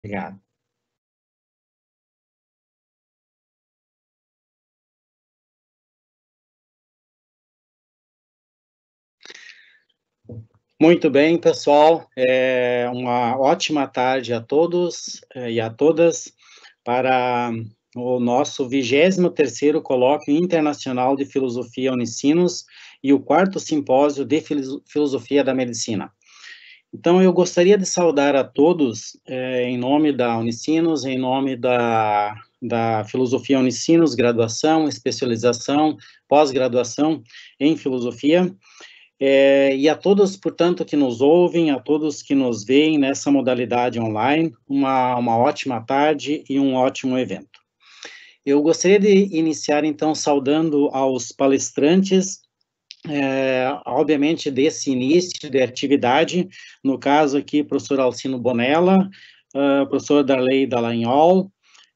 Obrigado. Muito bem, pessoal. Uma ótima tarde a todos e a todas para o nosso 23º Colóquio Internacional de Filosofia Unicinos e o 4º Simpósio de Filosofia da Medicina. Então, eu gostaria de saudar a todos, em nome da Unicinos, em nome da Filosofia Unicinos, graduação, especialização, pós-graduação em filosofia, e a todos, portanto, que nos ouvem, a todos que nos veem nessa modalidade online, uma ótima tarde e um ótimo evento. Eu gostaria de iniciar, então, saudando aos palestrantes, obviamente, desse início de atividade, no caso aqui, professor Alcino Bonella, professor Darley Dallagnol,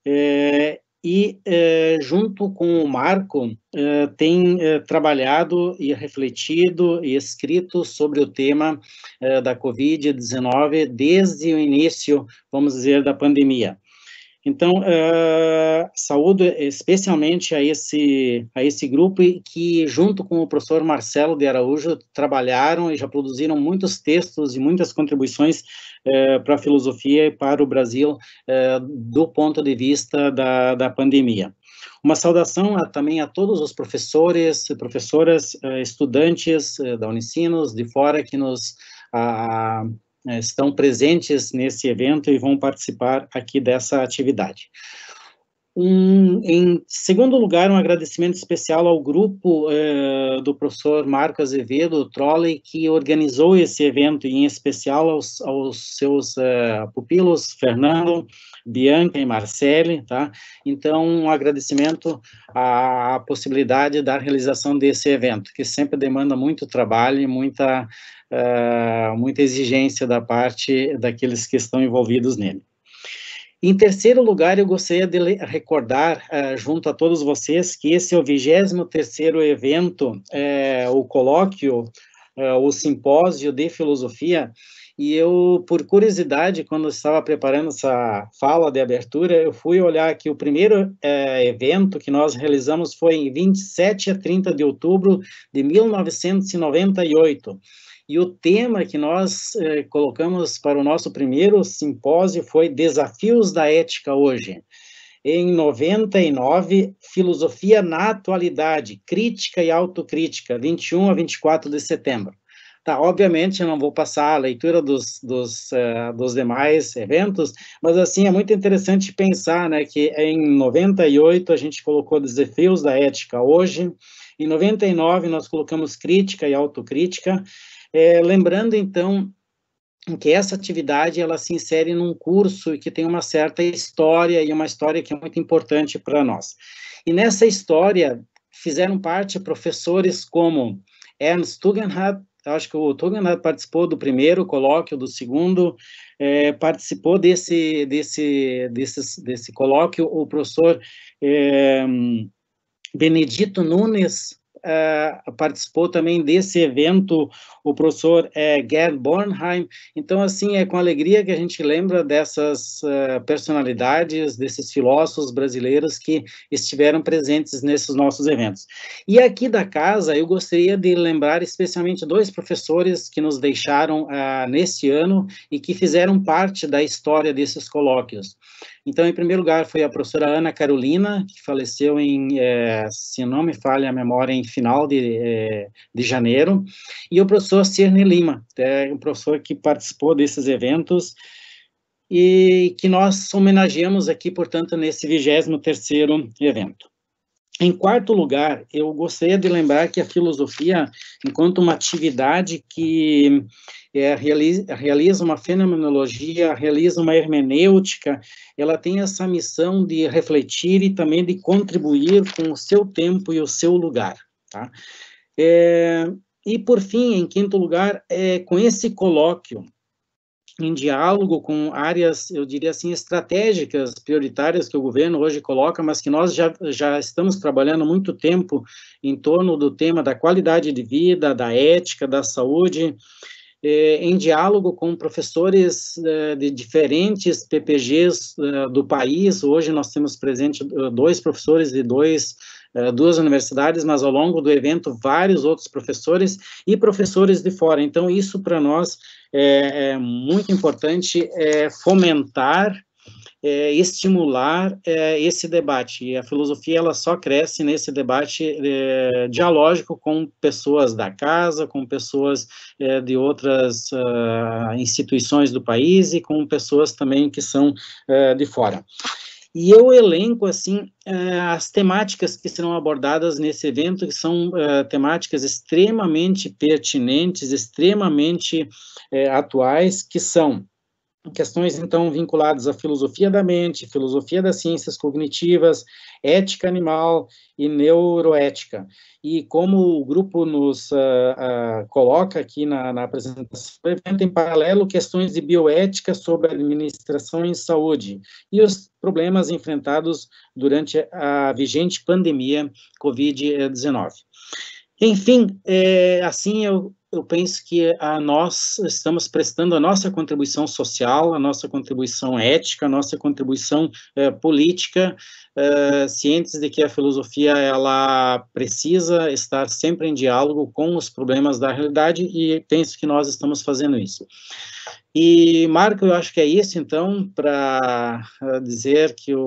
junto com o Marco, tem trabalhado e refletido e escrito sobre o tema da Covid-19 desde o início, vamos dizer, da pandemia. Então, saúdo especialmente a esse grupo que, junto com o professor Marcelo de Araújo, trabalharam e já produziram muitos textos e muitas contribuições para a filosofia e para o Brasil do ponto de vista da pandemia. Uma saudação também a todos os professores, professoras, estudantes da Unicinos, de fora, que nos estão presentes nesse evento e vão participar aqui dessa atividade. Em segundo lugar, um agradecimento especial ao grupo do professor Marco Azevedo, o Trolley, que organizou esse evento, e em especial aos seus pupilos, Fernando, Bianca e Marcele, tá? Então, um agradecimento à possibilidade da realização desse evento, que sempre demanda muito trabalho e muita exigência da parte daqueles que estão envolvidos nele. Em terceiro lugar, eu gostaria de recordar, junto a todos vocês, que esse é o 23º evento, o colóquio, o simpósio de filosofia, e eu, por curiosidade, quando eu estava preparando essa fala de abertura, eu fui olhar que o primeiro evento que nós realizamos foi em 27 a 30 de outubro de 1998, e o tema que nós colocamos para o nosso primeiro simpósio foi Desafios da Ética Hoje. Em 99, Filosofia na Atualidade, Crítica e Autocrítica, 21 a 24 de setembro. Tá, obviamente, eu não vou passar a leitura dos demais eventos, mas, assim, é muito interessante pensar, né, que em 98 a gente colocou Desafios da Ética Hoje, em 99 nós colocamos Crítica e Autocrítica, lembrando, então, que essa atividade, ela se insere num curso que tem uma certa história, e uma história que é muito importante para nós. E nessa história, fizeram parte professores como Ernst Tugendhat, acho que o Tugendhat participou do primeiro colóquio, do segundo, participou desse colóquio o professor Benedito Nunes, participou também desse evento, o professor Gerd Bornheim. Então, assim, é com alegria que a gente lembra dessas personalidades, desses filósofos brasileiros que estiveram presentes nesses nossos eventos. E aqui da casa, eu gostaria de lembrar especialmente dois professores que nos deixaram neste ano e que fizeram parte da história desses colóquios. Então, em primeiro lugar, foi a professora Ana Carolina, que faleceu se não me falha a memória, em final de janeiro, e o professor Cirne Lima, um professor que participou desses eventos e que nós homenageamos aqui, portanto, nesse 23º evento. Em quarto lugar, eu gostaria de lembrar que a filosofia, enquanto uma atividade que realiza uma fenomenologia, realiza uma hermenêutica, ela tem essa missão de refletir e também de contribuir com o seu tempo e o seu lugar, tá? E, por fim, em quinto lugar, com esse colóquio, em diálogo com áreas, eu diria assim, estratégicas, prioritárias que o governo hoje coloca, mas que nós já estamos trabalhando há muito tempo em torno do tema da qualidade de vida, da ética, da saúde, em diálogo com professores de diferentes PPGs do país. Hoje nós temos presente 2 professores de duas universidades, mas ao longo do evento vários outros professores e professores de fora. Então isso para nós é muito importante, fomentar, estimular esse debate, e a filosofia ela só cresce nesse debate dialógico com pessoas da casa, com pessoas de outras instituições do país e com pessoas também que são de fora. E eu elenco, assim, as temáticas que serão abordadas nesse evento, que são temáticas extremamente pertinentes, extremamente atuais, que são questões, então, vinculadas à filosofia da mente, filosofia das ciências cognitivas, ética animal e neuroética. E como o grupo nos coloca aqui na apresentação do evento, em paralelo, questões de bioética sobre administração em saúde e os problemas enfrentados durante a vigente pandemia Covid-19. Enfim, assim eu penso que nós estamos prestando a nossa contribuição social, a nossa contribuição ética, a nossa contribuição política, cientes de que a filosofia ela precisa estar sempre em diálogo com os problemas da realidade, e penso que nós estamos fazendo isso. E, Marco, eu acho que é isso, então, para dizer que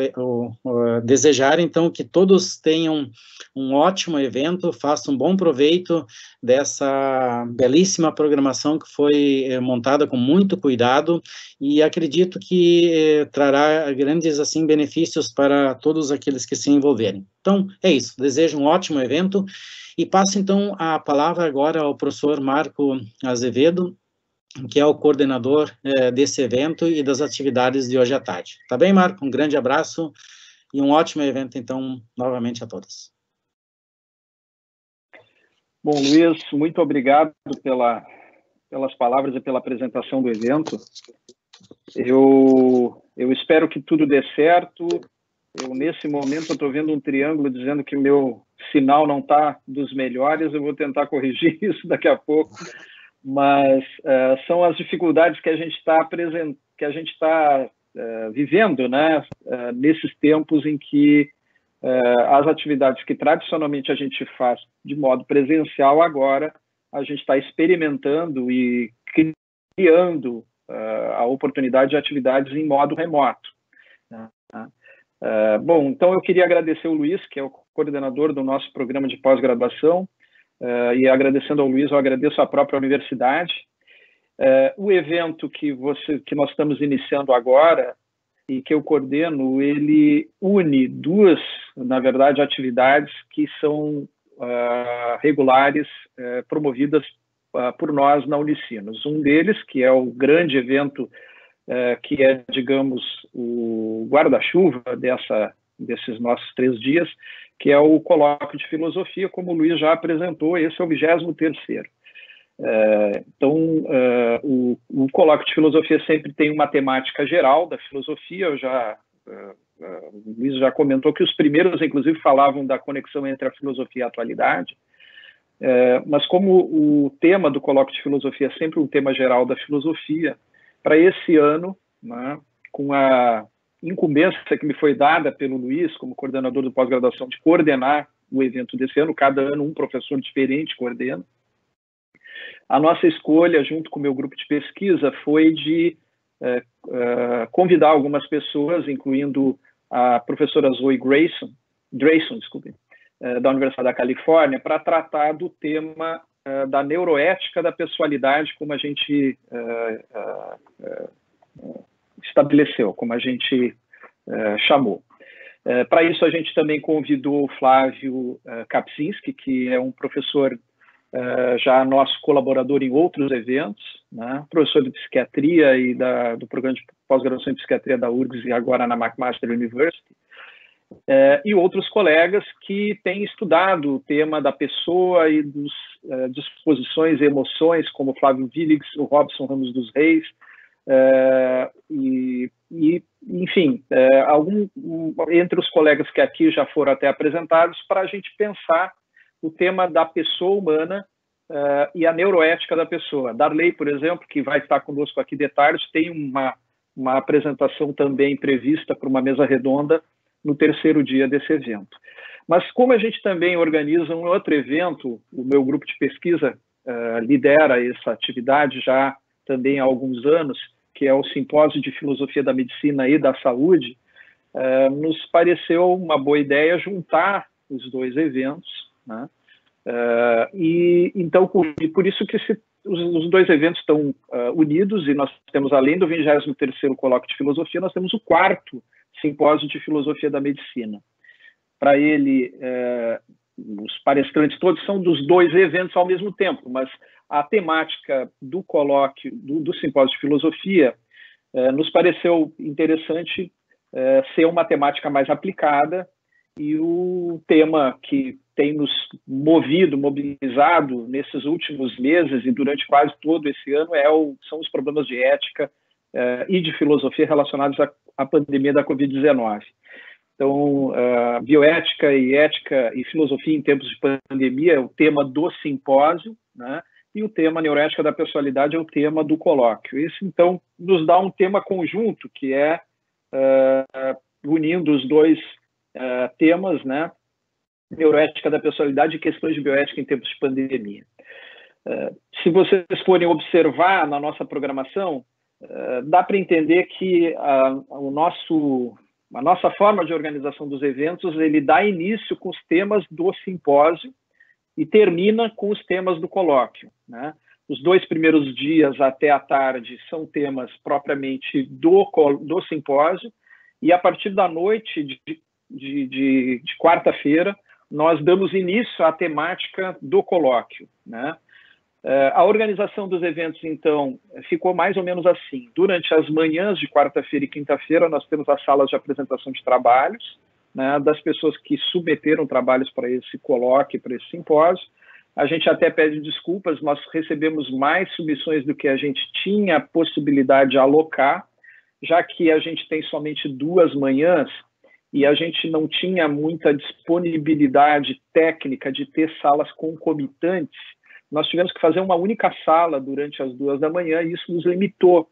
desejar, então, que todos tenham um ótimo evento, façam um bom proveito dessa belíssima programação que foi montada com muito cuidado, e acredito que trará grandes, assim, benefícios para todos aqueles que se envolverem. Então, é isso, desejo um ótimo evento, e passo, então, a palavra agora ao professor Marco Azevedo, que é o coordenador desse evento e das atividades de hoje à tarde. Tá bem, Marco? Um grande abraço e um ótimo evento, então, novamente a todos. Bom, Luiz, muito obrigado pelas palavras e pela apresentação do evento. Eu espero que tudo dê certo. Nesse momento, eu estou vendo um triângulo dizendo que o meu sinal não está dos melhores. Eu vou tentar corrigir isso daqui a pouco. Mas são as dificuldades que a gente está vivendo, né? Nesses tempos em que as atividades que tradicionalmente a gente faz de modo presencial, agora a gente está experimentando e criando a oportunidade de atividades em modo remoto. Né? Bom, então eu queria agradecer o Luiz, que é o coordenador do nosso programa de pós-graduação, e agradecendo ao Luiz, eu agradeço à própria universidade. O evento que nós estamos iniciando agora e que eu coordeno, ele une duas, na verdade, atividades que são regulares, promovidas por nós na Unicinos. Um deles, que é o grande evento, que é, digamos, o guarda-chuva desses nossos 3 dias, que é o colóquio de filosofia, como o Luiz já apresentou, esse é o 23º. Então, o colóquio de filosofia sempre tem uma temática geral da filosofia. O Luiz já comentou que os primeiros, inclusive, falavam da conexão entre a filosofia e a atualidade, mas como o tema do colóquio de filosofia é sempre um tema geral da filosofia, para esse ano, né, com a incumbência que me foi dada pelo Luiz, como coordenador do pós-graduação, de coordenar o evento desse ano, cada ano um professor diferente coordena. A nossa escolha, junto com o meu grupo de pesquisa, foi de convidar algumas pessoas, incluindo a professora Zoe Drayson, da Universidade da Califórnia, para tratar do tema da neuroética da pessoalidade, como a gente estabeleceu, como a gente chamou. Para isso, a gente também convidou o Flávio Kapczynski, que é um professor já nosso colaborador em outros eventos, né? Professor de psiquiatria e do programa de pós-graduação em psiquiatria da URGS e agora na McMaster University, e outros colegas que têm estudado o tema da pessoa e dos disposições e emoções, como o Flávio Willigs, o Robson Ramos dos Reis, enfim, entre os colegas que aqui já foram até apresentados, para a gente pensar o tema da pessoa humana e a neuroética da pessoa. Darley, por exemplo, que vai estar conosco aqui de tarde, tem uma apresentação também prevista para uma mesa redonda no terceiro dia desse evento. Mas como a gente também organiza um outro evento, o meu grupo de pesquisa lidera essa atividade já também há alguns anos, que é o Simpósio de Filosofia da Medicina e da Saúde, nos pareceu uma boa ideia juntar os dois eventos, né? Então, por isso que os dois eventos estão unidos, e nós temos, além do 23º Colóquio de Filosofia, nós temos o 4º Simpósio de Filosofia da Medicina. Para ele, os palestrantes todos são dos dois eventos ao mesmo tempo, mas a temática do colóquio, do Simpósio de Filosofia, nos pareceu interessante ser uma temática mais aplicada, e o tema que tem nos mobilizado nesses últimos meses e durante quase todo esse ano são os problemas de ética e de filosofia relacionados à pandemia da Covid-19. Então, bioética e ética e filosofia em tempos de pandemia é o tema do simpósio, né? E o tema neuroética da pessoalidade é o tema do colóquio. Isso, então, nos dá um tema conjunto, que é unindo os dois temas, né? Neuroética da personalidade e questões de bioética em tempos de pandemia. Se vocês forem observar na nossa programação, dá para entender que a nossa forma de organização dos eventos, ele dá início com os temas do simpósio e termina com os temas do colóquio, né? Os 2 primeiros dias até a tarde são temas propriamente do simpósio, e a partir da noite de quarta-feira, nós damos início à temática do colóquio, né? A organização dos eventos, então, ficou mais ou menos assim. Durante as manhãs de quarta-feira e quinta-feira, nós temos as salas de apresentação de trabalhos, né, das pessoas que submeteram trabalhos para esse colóquio, para esse simpósio. A gente até pede desculpas, nós recebemos mais submissões do que a gente tinha possibilidade de alocar, já que a gente tem somente 2 manhãs, e a gente não tinha muita disponibilidade técnica de ter salas concomitantes. Nós tivemos que fazer uma única sala durante as 2 da manhã, e isso nos limitou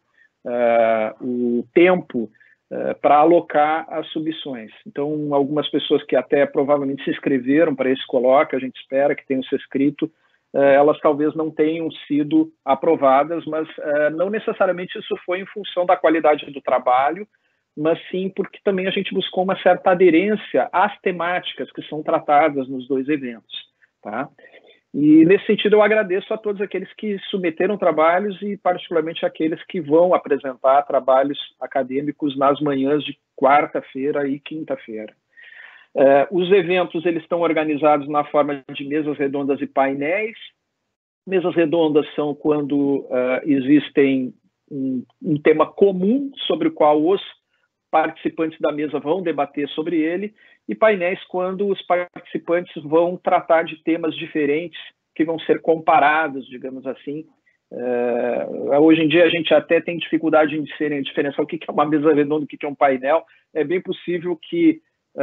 o tempo para alocar as submissões. Então, algumas pessoas que até provavelmente se inscreveram para esse colóquio, a gente espera que tenham se inscrito, elas talvez não tenham sido aprovadas, mas não necessariamente isso foi em função da qualidade do trabalho, mas sim porque também a gente buscou uma certa aderência às temáticas que são tratadas nos 2 eventos, tá? E, nesse sentido, eu agradeço a todos aqueles que submeteram trabalhos e, particularmente, aqueles que vão apresentar trabalhos acadêmicos nas manhãs de quarta-feira e quinta-feira. Os eventos eles estão organizados na forma de mesas redondas e painéis. Mesas redondas são quando existem um tema comum sobre o qual os participantes da mesa vão debater sobre ele, e painéis quando os participantes vão tratar de temas diferentes que vão ser comparados, digamos assim. Hoje em dia a gente até tem dificuldade em diferenciar o que é uma mesa redonda, o que é um painel. É bem possível que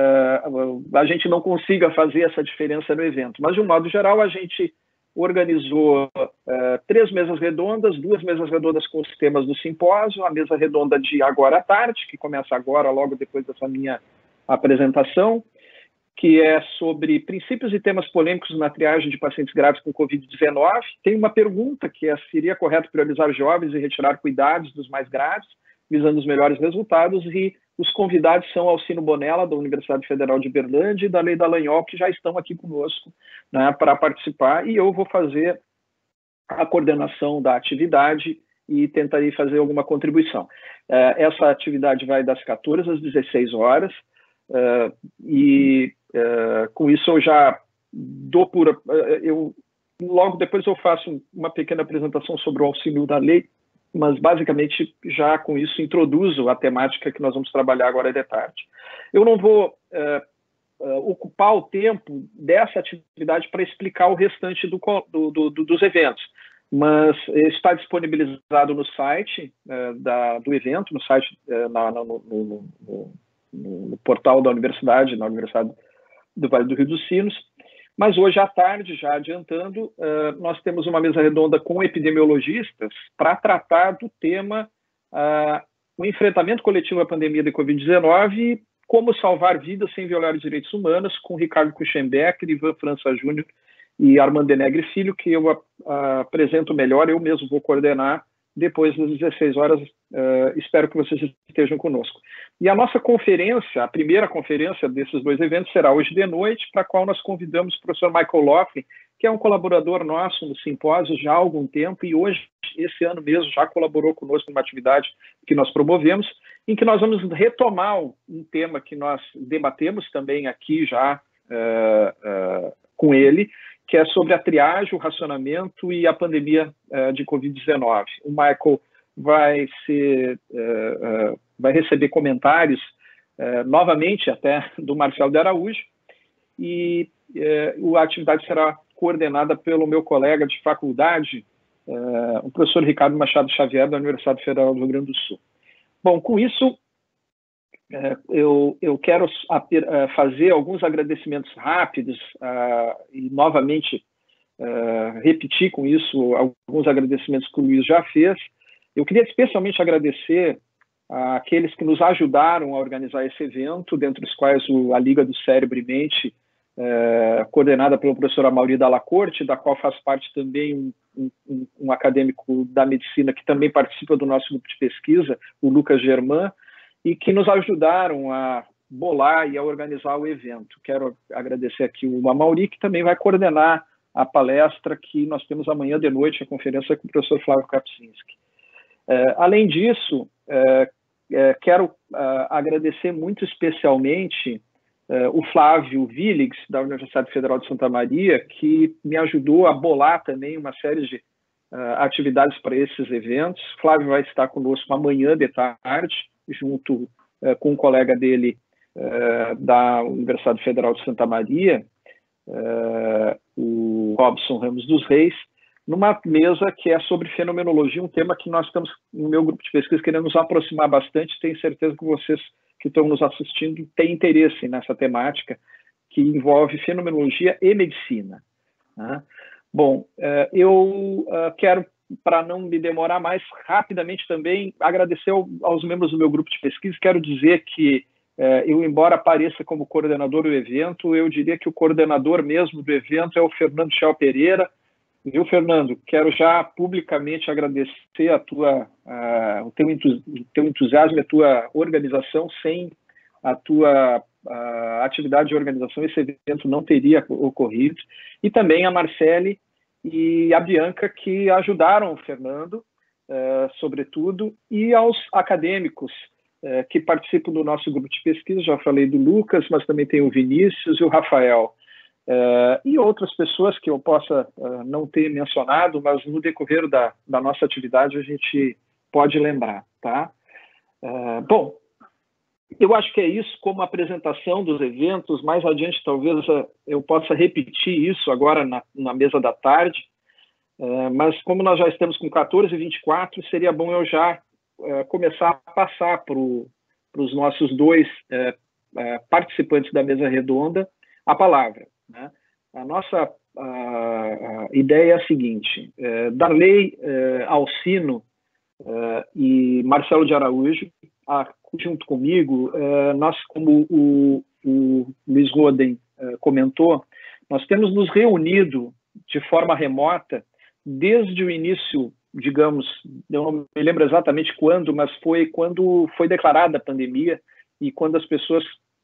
a gente não consiga fazer essa diferença no evento, mas de um modo geral a gente organizou 3 mesas redondas, 2 mesas redondas com os temas do simpósio, a mesa redonda de agora à tarde, que começa agora, logo depois dessa minha apresentação, que é sobre princípios e temas polêmicos na triagem de pacientes graves com Covid-19. Tem uma pergunta que seria correto priorizar jovens e retirar cuidados dos mais graves, visando os melhores resultados, e os convidados são Alcino Bonella, da Universidade Federal de Berlândia, e da Lei Dallagnol, que já estão aqui conosco, né, para participar, e eu vou fazer a coordenação da atividade e tentarei fazer alguma contribuição. Essa atividade vai das 14 às 16 horas, com isso eu já dou logo depois eu faço uma pequena apresentação sobre o auxílio da lei, mas basicamente já com isso introduzo a temática que nós vamos trabalhar agora de tarde. Eu não vou ocupar o tempo dessa atividade para explicar o restante dos eventos, mas está disponibilizado no site do evento, no site, no portal da universidade, na Universidade do Vale do Rio dos Sinos, Mas hoje à tarde, já adiantando, nós temos uma mesa redonda com epidemiologistas para tratar do tema o enfrentamento coletivo à pandemia da Covid-19 e como salvar vidas sem violar os direitos humanos, com Ricardo Kuchenbecker, Ivan França Júnior e Armando Denegre Filho, que eu apresento melhor, eu mesmo vou coordenar depois das 16 horas. Espero que vocês estejam conosco. E a nossa conferência, a primeira conferência desses dois eventos, será hoje de noite, para a qual nós convidamos o professor Michael Laughlin, que é um colaborador nosso no simpósio já há algum tempo, e hoje, esse ano mesmo, já colaborou conosco numa atividade que nós promovemos, em que nós vamos retomar um tema que nós debatemos também aqui já com ele, que é sobre a triagem, o racionamento e a pandemia de Covid-19. O Michael vai receber comentários, novamente até, do Marcelo de Araújo, e a atividade será coordenada pelo meu colega de faculdade, o professor Ricardo Machado Xavier, da Universidade Federal do Rio Grande do Sul. Bom, com isso, eu quero fazer alguns agradecimentos rápidos e, novamente, repetir com isso alguns agradecimentos que o Luiz já fez. Eu queria especialmente agradecer àqueles que nos ajudaram a organizar esse evento, dentre os quais a Liga do Cérebro e Mente, coordenada pelo professor Amaury Dalla Corte, da qual faz parte também um acadêmico da medicina que também participa do nosso grupo de pesquisa, o Lucas Germán, e que nos ajudaram a bolar e a organizar o evento. Quero agradecer aqui o Amaury, que também vai coordenar a palestra que nós temos amanhã de noite, a conferência com o professor Flávio Kapczynski. Além disso, quero agradecer muito especialmente o Flávio Willigs, da Universidade Federal de Santa Maria, que me ajudou a bolar também uma série de atividades para esses eventos. Flávio vai estar conosco amanhã de tarde, junto com um colega dele da Universidade Federal de Santa Maria, o Robson Ramos dos Reis, numa mesa que é sobre fenomenologia, um tema que nós estamos, no meu grupo de pesquisa, querendo nos aproximar bastante. Tenho certeza que vocês que estão nos assistindo têm interesse nessa temática, que envolve fenomenologia e medicina. Né? Bom, eu quero, para não me demorar mais, rapidamente também agradecer aos membros do meu grupo de pesquisa. Quero dizer que eu, embora apareça como coordenador do evento, eu diria que o coordenador mesmo do evento é o Fernando Chel Pereira. Viu, Fernando? Quero já publicamente agradecer o teu entusiasmo e a tua organização. Sem a tua atividade de organização, esse evento não teria ocorrido. E também a Marcele e a Bianca, que ajudaram o Fernando, sobretudo, e aos acadêmicos que participam do nosso grupo de pesquisa. Já falei do Lucas, mas também tem o Vinícius e o Rafael. E outras pessoas que eu possa não ter mencionado, mas no decorrer da nossa atividade a gente pode lembrar. Tá? Bom, eu acho que é isso como apresentação dos eventos. Mais adiante, talvez eu possa repetir isso agora na mesa da tarde, mas como nós já estamos com 14h24, seria bom eu já começar a passar para os nossos dois participantes da mesa redonda a palavra. Né? A nossa ideia é a seguinte: Darley Alcino e Marcelo de Araújo, junto comigo, nós, como o Luiz Roden comentou, nós temos nos reunido de forma remota desde o início, digamos, eu não me lembro exatamente quando, mas foi quando foi declarada a pandemia e quando as pessoas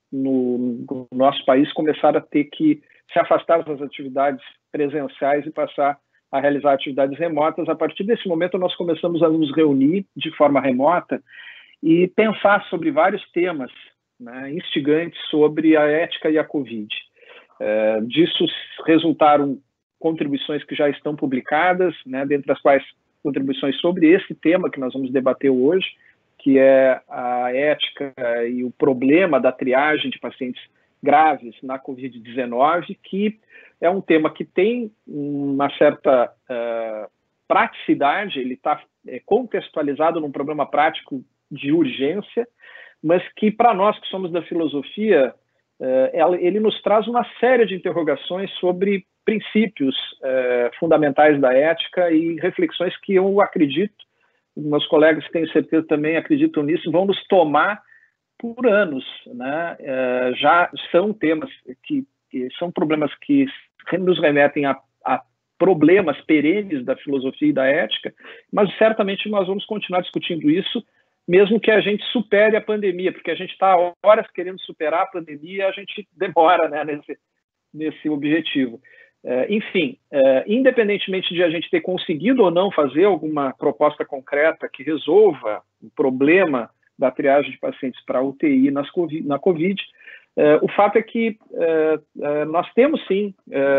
no nosso país começaram a ter que se afastar das atividades presenciais e passar a realizar atividades remotas. A partir desse momento, nós começamos a nos reunir de forma remota e pensar sobre vários temas, né, instigantes sobre a ética e a Covid. Disso resultaram contribuições que já estão publicadas, né, dentre as quais contribuições sobre esse tema que nós vamos debater hoje, que é a ética e o problema da triagem de pacientes graves na Covid-19, que é um tema que tem uma certa praticidade, ele está contextualizado num problema prático de urgência, mas que para nós que somos da filosofia ele nos traz uma série de interrogações sobre princípios fundamentais da ética e reflexões que eu acredito, meus colegas, tenho certeza também acreditam nisso, vão nos tomar por anos, né? Já são temas que são problemas que nos remetem a problemas perenes da filosofia e da ética, mas certamente nós vamos continuar discutindo isso, mesmo que a gente supere a pandemia, porque a gente está há horas querendo superar a pandemia e a gente demora, né, nesse objetivo. Enfim, independentemente de a gente ter conseguido ou não fazer alguma proposta concreta que resolva o problema da triagem de pacientes para UTI na COVID, o fato é que nós temos, sim,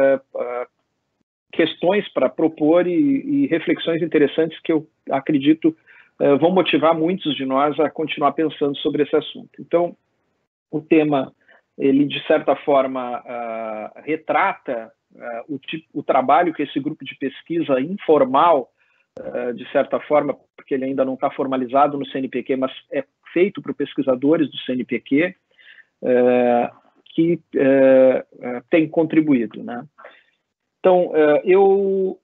questões para propor e reflexões interessantes que eu acredito vão motivar muitos de nós a continuar pensando sobre esse assunto. Então, o tema, ele, de certa forma, retrata o trabalho que esse grupo de pesquisa informal, de certa forma, porque ele ainda não está formalizado no CNPq, mas é feito por pesquisadores do CNPq, que tem contribuído, né? Então, eu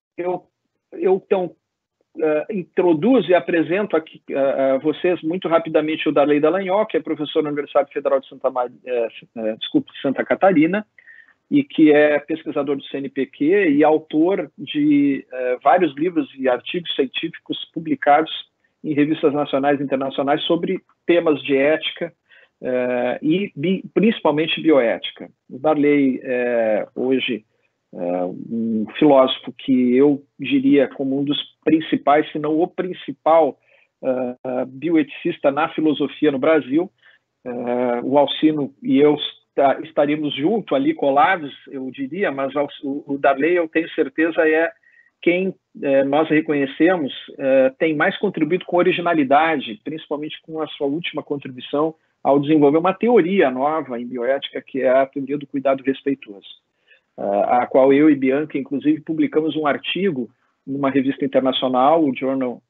introduzo e apresento aqui a vocês muito rapidamente o Darley Dallagnol, que é professor na Universidade Federal de Santa Catarina, e que é pesquisador do CNPq e autor de vários livros e artigos científicos publicados em revistas nacionais e internacionais sobre temas de ética e principalmente bioética. O Darley é hoje um filósofo que eu diria como um dos principais, se não o principal bioeticista na filosofia no Brasil. O Alcino e eu estaríamos juntos ali, colados, eu diria, mas o Darley, eu tenho certeza, é quem nós reconhecemos tem mais contribuído com originalidade, principalmente com a sua última contribuição ao desenvolver uma teoria nova em bioética, que é a teoria do cuidado respeitoso, a qual eu e Bianca, inclusive, publicamos um artigo numa revista internacional, o Journal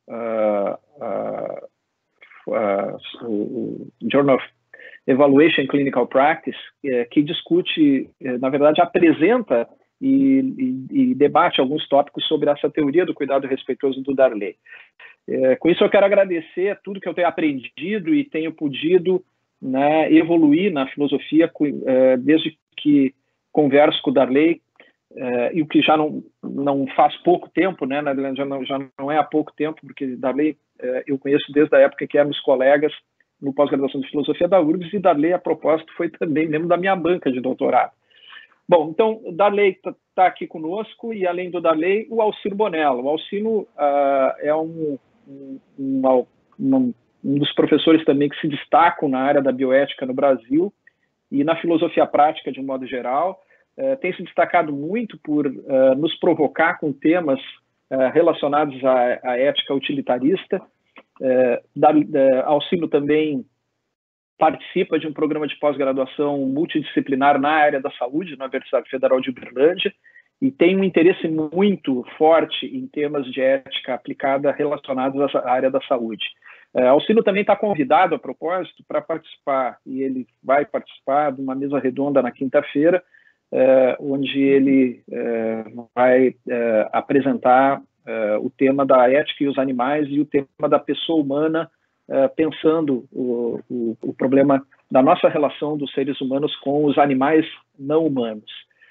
of Evaluation Clinical Practice, que discute, na verdade, apresenta e debate alguns tópicos sobre essa teoria do cuidado respeitoso do Darley. Com isso, eu quero agradecer tudo que eu tenho aprendido e tenho podido, né, evoluir na filosofia desde que converso com o Darley, e o que já não faz pouco tempo, né, já não é há pouco tempo, porque Darley eu conheço desde a época que éramos colegas no pós-graduação de filosofia da URGS, e Darley, a propósito, foi também membro da minha banca de doutorado. Bom, então, o Darley está aqui conosco, e além do Darley, o Alcino Bonello. O Alcino é um dos professores também que se destacam na área da bioética no Brasil e na filosofia prática de um modo geral. Tem se destacado muito por nos provocar com temas relacionados à ética utilitarista. Alcino também participa de um programa de pós-graduação multidisciplinar na área da saúde, na Universidade Federal de Uberlândia, e tem um interesse muito forte em temas de ética aplicada relacionados à área da saúde. Alcino também está convidado, a propósito, para participar, e ele vai participar de uma mesa redonda na quinta-feira, onde ele vai apresentar o tema da ética e os animais e o tema da pessoa humana, pensando o problema da nossa relação dos seres humanos com os animais não humanos.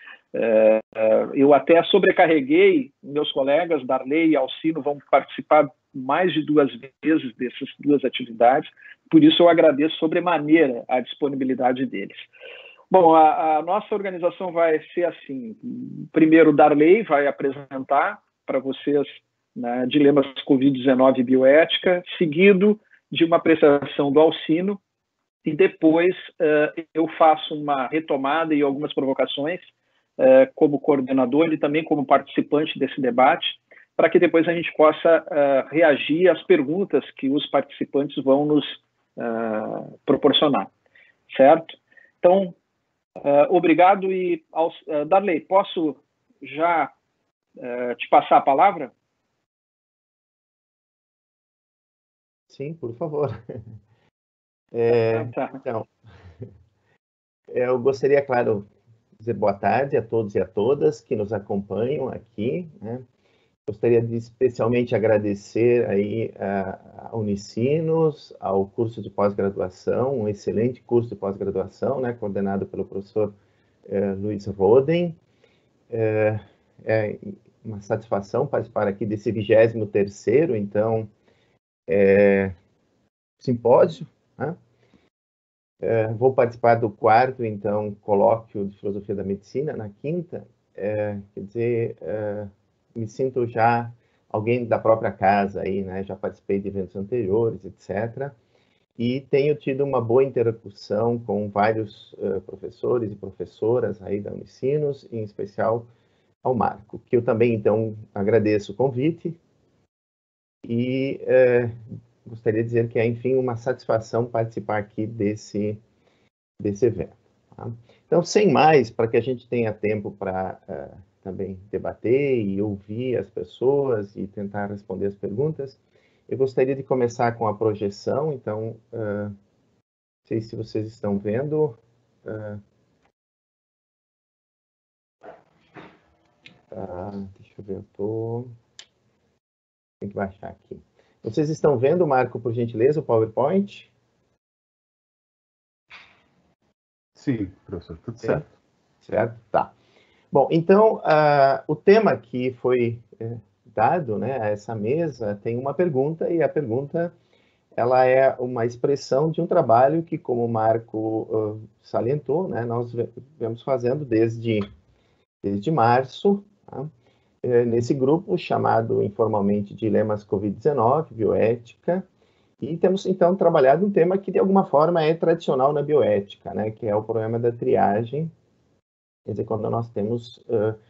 Eu até sobrecarreguei meus colegas, Darley e Alcino vão participar mais de 2 vezes dessas 2 atividades, por isso eu agradeço sobremaneira a disponibilidade deles. Bom, a nossa organização vai ser assim: primeiro, o Darley vai apresentar para vocês, né, dilemas Covid-19 e bioética, seguido de uma apresentação do Alcino, e depois eu faço uma retomada e algumas provocações como coordenador e também como participante desse debate, para que depois a gente possa reagir às perguntas que os participantes vão nos proporcionar, certo? Então, obrigado. E, Darley, posso já te passar a palavra? Sim, por favor. Tá. Então, Eu gostaria, claro, de dizer boa tarde a todos e a todas que nos acompanham aqui, né? Gostaria de especialmente agradecer aí a Unicinos, ao curso de pós-graduação, um excelente curso de pós-graduação, né, coordenado pelo professor Luiz Roden. É uma satisfação participar aqui desse 23º, então, simpósio, né? Vou participar do 4º, então, colóquio de filosofia da medicina, na 5ª. Quer dizer, me sinto já alguém da própria casa aí, né? Já participei de eventos anteriores, etc. E tenho tido uma boa interlocução com vários professores e professoras aí da Unicinos, em especial ao Marco, que eu também, então, agradeço o convite e gostaria de dizer que é, enfim, uma satisfação participar aqui desse evento. Tá? Então, sem mais, para que a gente tenha tempo para também debater e ouvir as pessoas e tentar responder as perguntas, eu gostaria de começar com a projeção. Então, não sei se vocês estão vendo. Deixa eu ver, tem que baixar aqui. Vocês estão vendo, Marco, por gentileza, o PowerPoint? Sim, professor, tudo certo. Certo? Tá. Bom, então, o tema que foi dado, né, a essa mesa tem uma pergunta, e a pergunta ela é uma expressão de um trabalho que, como o Marco salientou, né, nós vemos fazendo desde março, tá? Nesse grupo chamado informalmente Dilemas Covid-19, Bioética, e temos, então, trabalhado um tema que, de alguma forma, é tradicional na bioética, né, que é o problema da triagem, quer dizer, quando nós temos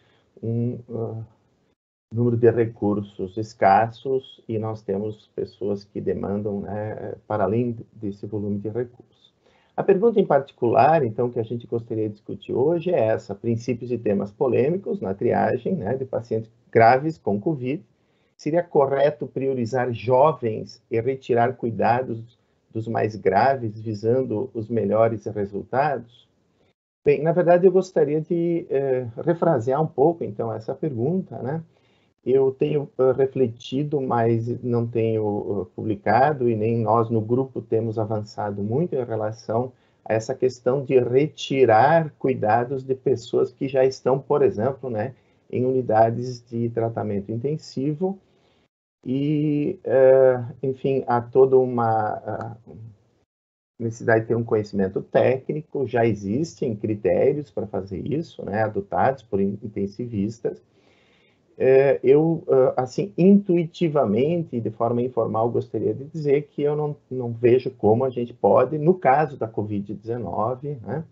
número de recursos escassos e nós temos pessoas que demandam, né, para além desse volume de recursos. A pergunta em particular, então, que a gente gostaria de discutir hoje é essa: princípios e temas polêmicos na triagem, né, de pacientes graves com Covid. Seria correto priorizar jovens e retirar cuidados dos mais graves, visando os melhores resultados? Bem, na verdade, eu gostaria de refrasear um pouco, então, essa pergunta, né? Eu tenho refletido, mas não tenho publicado, e nem nós no grupo temos avançado muito em relação a essa questão de retirar cuidados de pessoas que já estão, por exemplo, né, em unidades de tratamento intensivo. E, enfim, há toda uma necessidade de ter um conhecimento técnico, já existem critérios para fazer isso, né, adotados por intensivistas. Eu, assim, intuitivamente, de forma informal, gostaria de dizer que eu não vejo como a gente pode, no caso da Covid-19, né,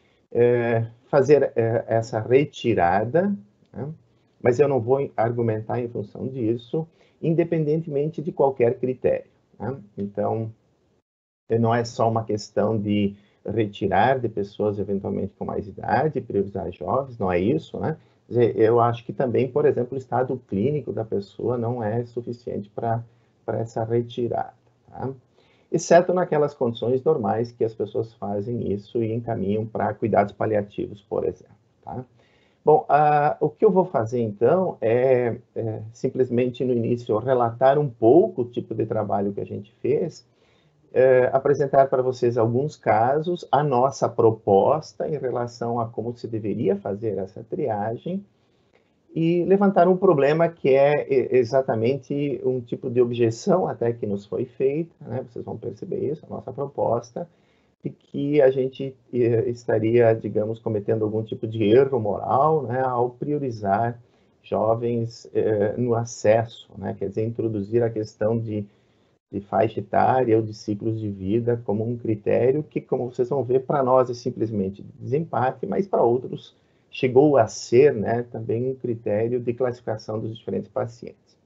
fazer essa retirada, né, mas eu não vou argumentar em função disso, independentemente de qualquer critério, né? Então, não é só uma questão de retirar de pessoas eventualmente com mais idade, priorizar jovens, não é isso, né? Eu acho que também, por exemplo, o estado clínico da pessoa não é suficiente para essa retirada, tá? Exceto naquelas condições normais que as pessoas fazem isso e encaminham para cuidados paliativos, por exemplo, tá? Bom, o que eu vou fazer, então, é simplesmente, no início, relatar um pouco o tipo de trabalho que a gente fez, apresentar para vocês alguns casos, a nossa proposta em relação a como se deveria fazer essa triagem, e levantar um problema que é exatamente um tipo de objeção até que nos foi feita, né? Vocês vão perceber isso, a nossa proposta, de que a gente estaria, digamos, cometendo algum tipo de erro moral, né, ao priorizar jovens no acesso, né? Quer dizer, introduzir a questão de faixa etária ou de ciclos de vida como um critério que, como vocês vão ver, para nós é simplesmente desempate, mas para outros chegou a ser, né, também um critério de classificação dos diferentes pacientes.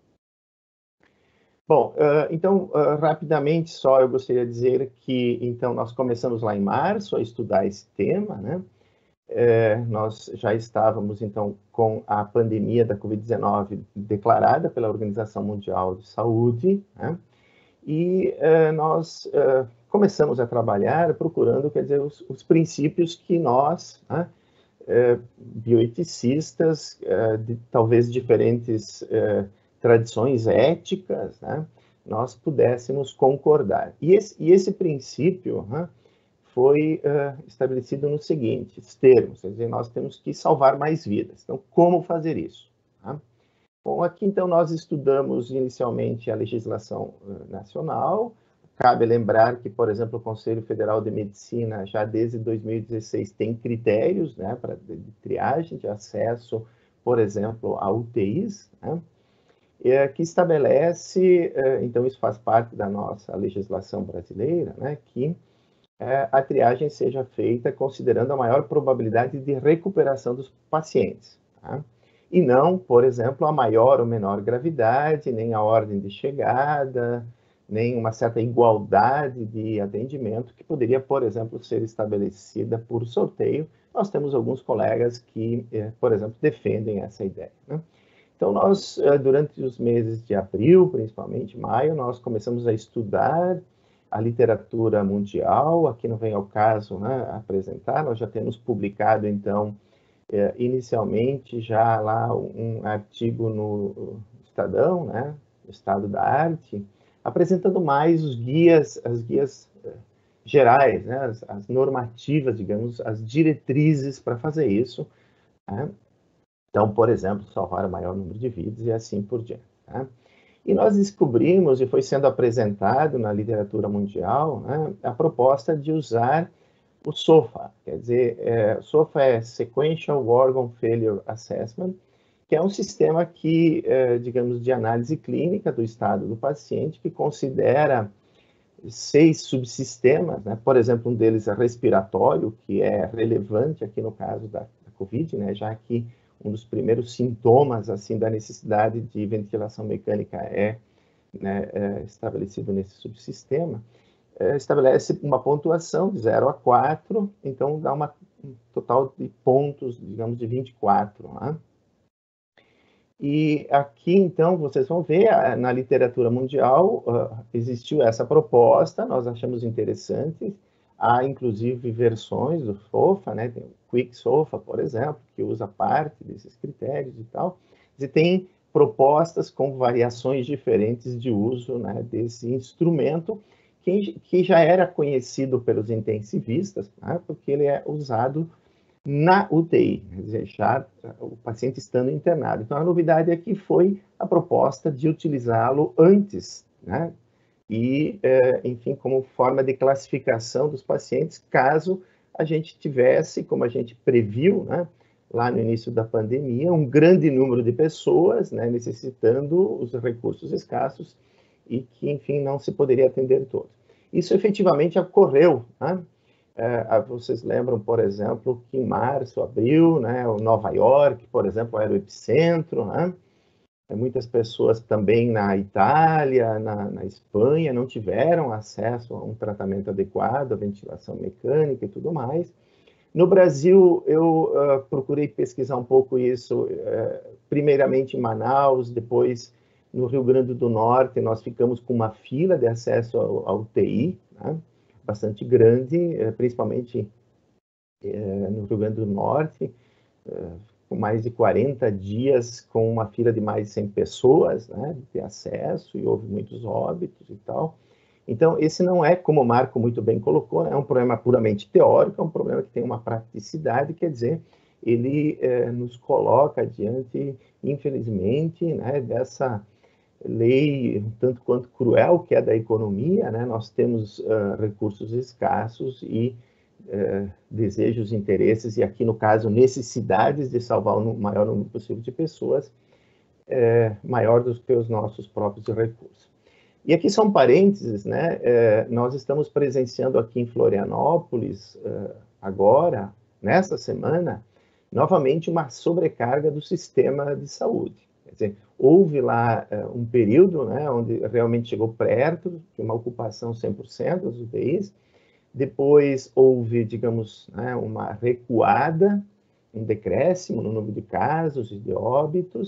Bom, então, rapidamente só eu gostaria de dizer que, então, nós começamos lá em março a estudar esse tema, né? Nós já estávamos, então, com a pandemia da Covid-19 declarada pela Organização Mundial de Saúde, né? E nós começamos a trabalhar procurando, quer dizer, os princípios que nós, né, bioeticistas, de talvez diferentes tradições éticas, né, nós pudéssemos concordar. E esse princípio, né, foi estabelecido nos seguintes termos, quer dizer, nós temos que salvar mais vidas. Então, como fazer isso? Tá? Bom, aqui então nós estudamos inicialmente a legislação nacional. Cabe lembrar que, por exemplo, o Conselho Federal de Medicina já desde 2016 tem critérios, né, de triagem, de acesso, por exemplo, a UTIs, né, que estabelece, então isso faz parte da nossa legislação brasileira, né, que a triagem seja feita considerando a maior probabilidade de recuperação dos pacientes, tá? E não, por exemplo, a maior ou menor gravidade, nem a ordem de chegada, nem uma certa igualdade de atendimento que poderia, por exemplo, ser estabelecida por sorteio. Nós temos alguns colegas que, por exemplo, defendem essa ideia, né? Então, nós, durante os meses de abril, principalmente maio, nós começamos a estudar a literatura mundial. Aqui não vem ao caso, né, apresentar, nós já temos publicado, então, inicialmente, já lá um artigo no Estadão, né, Estado da Arte, apresentando mais as guias gerais, né, as normativas, digamos, as diretrizes para fazer isso, né? Então, por exemplo, salvar o maior número de vidas e assim por diante, né? E nós descobrimos, e foi sendo apresentado na literatura mundial, né, a proposta de usar o SOFA, quer dizer, SOFA é Sequential Organ Failure Assessment, que é um sistema que, digamos, de análise clínica do estado do paciente, que considera 6 subsistemas, né? Por exemplo, um deles é respiratório, que é relevante aqui no caso da COVID, né? Já que um dos primeiros sintomas assim da necessidade de ventilação mecânica né, estabelecido nesse subsistema. Estabelece uma pontuação de 0 a 4, então dá um total de pontos, digamos, de 24. Né? E aqui, então, vocês vão ver, na literatura mundial, existiu essa proposta, nós achamos interessante. Há, inclusive, versões do SOFA, né? Tem o Quick SOFA, por exemplo, que usa parte desses critérios e tal. E tem propostas com variações diferentes de uso, né, desse instrumento, que já era conhecido pelos intensivistas, né, porque ele é usado na UTI, quer dizer, já o paciente estando internado. Então, a novidade aqui foi a proposta de utilizá-lo antes, né? E, enfim, como forma de classificação dos pacientes, caso a gente tivesse, como a gente previu, né, lá no início da pandemia, um grande número de pessoas, né, necessitando os recursos escassos e que, enfim, não se poderia atender todos. Isso efetivamente ocorreu, né? Vocês lembram, por exemplo, que em março, abril, né, Nova York, por exemplo, era o epicentro, né? Muitas pessoas também na Itália, na Espanha, não tiveram acesso a um tratamento adequado, a ventilação mecânica e tudo mais. No Brasil, eu procurei pesquisar um pouco isso, primeiramente em Manaus, depois no Rio Grande do Norte, nós ficamos com uma fila de acesso ao UTI, né? Bastante grande, principalmente no Rio Grande do Norte, com mais de 40 dias, com uma fila de mais de 100 pessoas, né, de ter acesso, e houve muitos óbitos e tal. Então, esse não é, como o Marco muito bem colocou, é um problema puramente teórico, é um problema que tem uma praticidade, quer dizer, ele nos coloca diante, infelizmente, né, dessa lei um tanto quanto cruel, que é da economia, né? Nós temos recursos escassos e desejos, interesses, e aqui no caso necessidades de salvar o maior número possível de pessoas, maior do que os nossos próprios recursos. E aqui são parênteses, né? Nós estamos presenciando aqui em Florianópolis, agora, nessa semana, novamente uma sobrecarga do sistema de saúde. Quer dizer, houve lá um período, né, onde realmente chegou perto de uma ocupação 100% das UTIs, depois houve, digamos, né, uma recuada, um decréscimo no número de casos e de óbitos,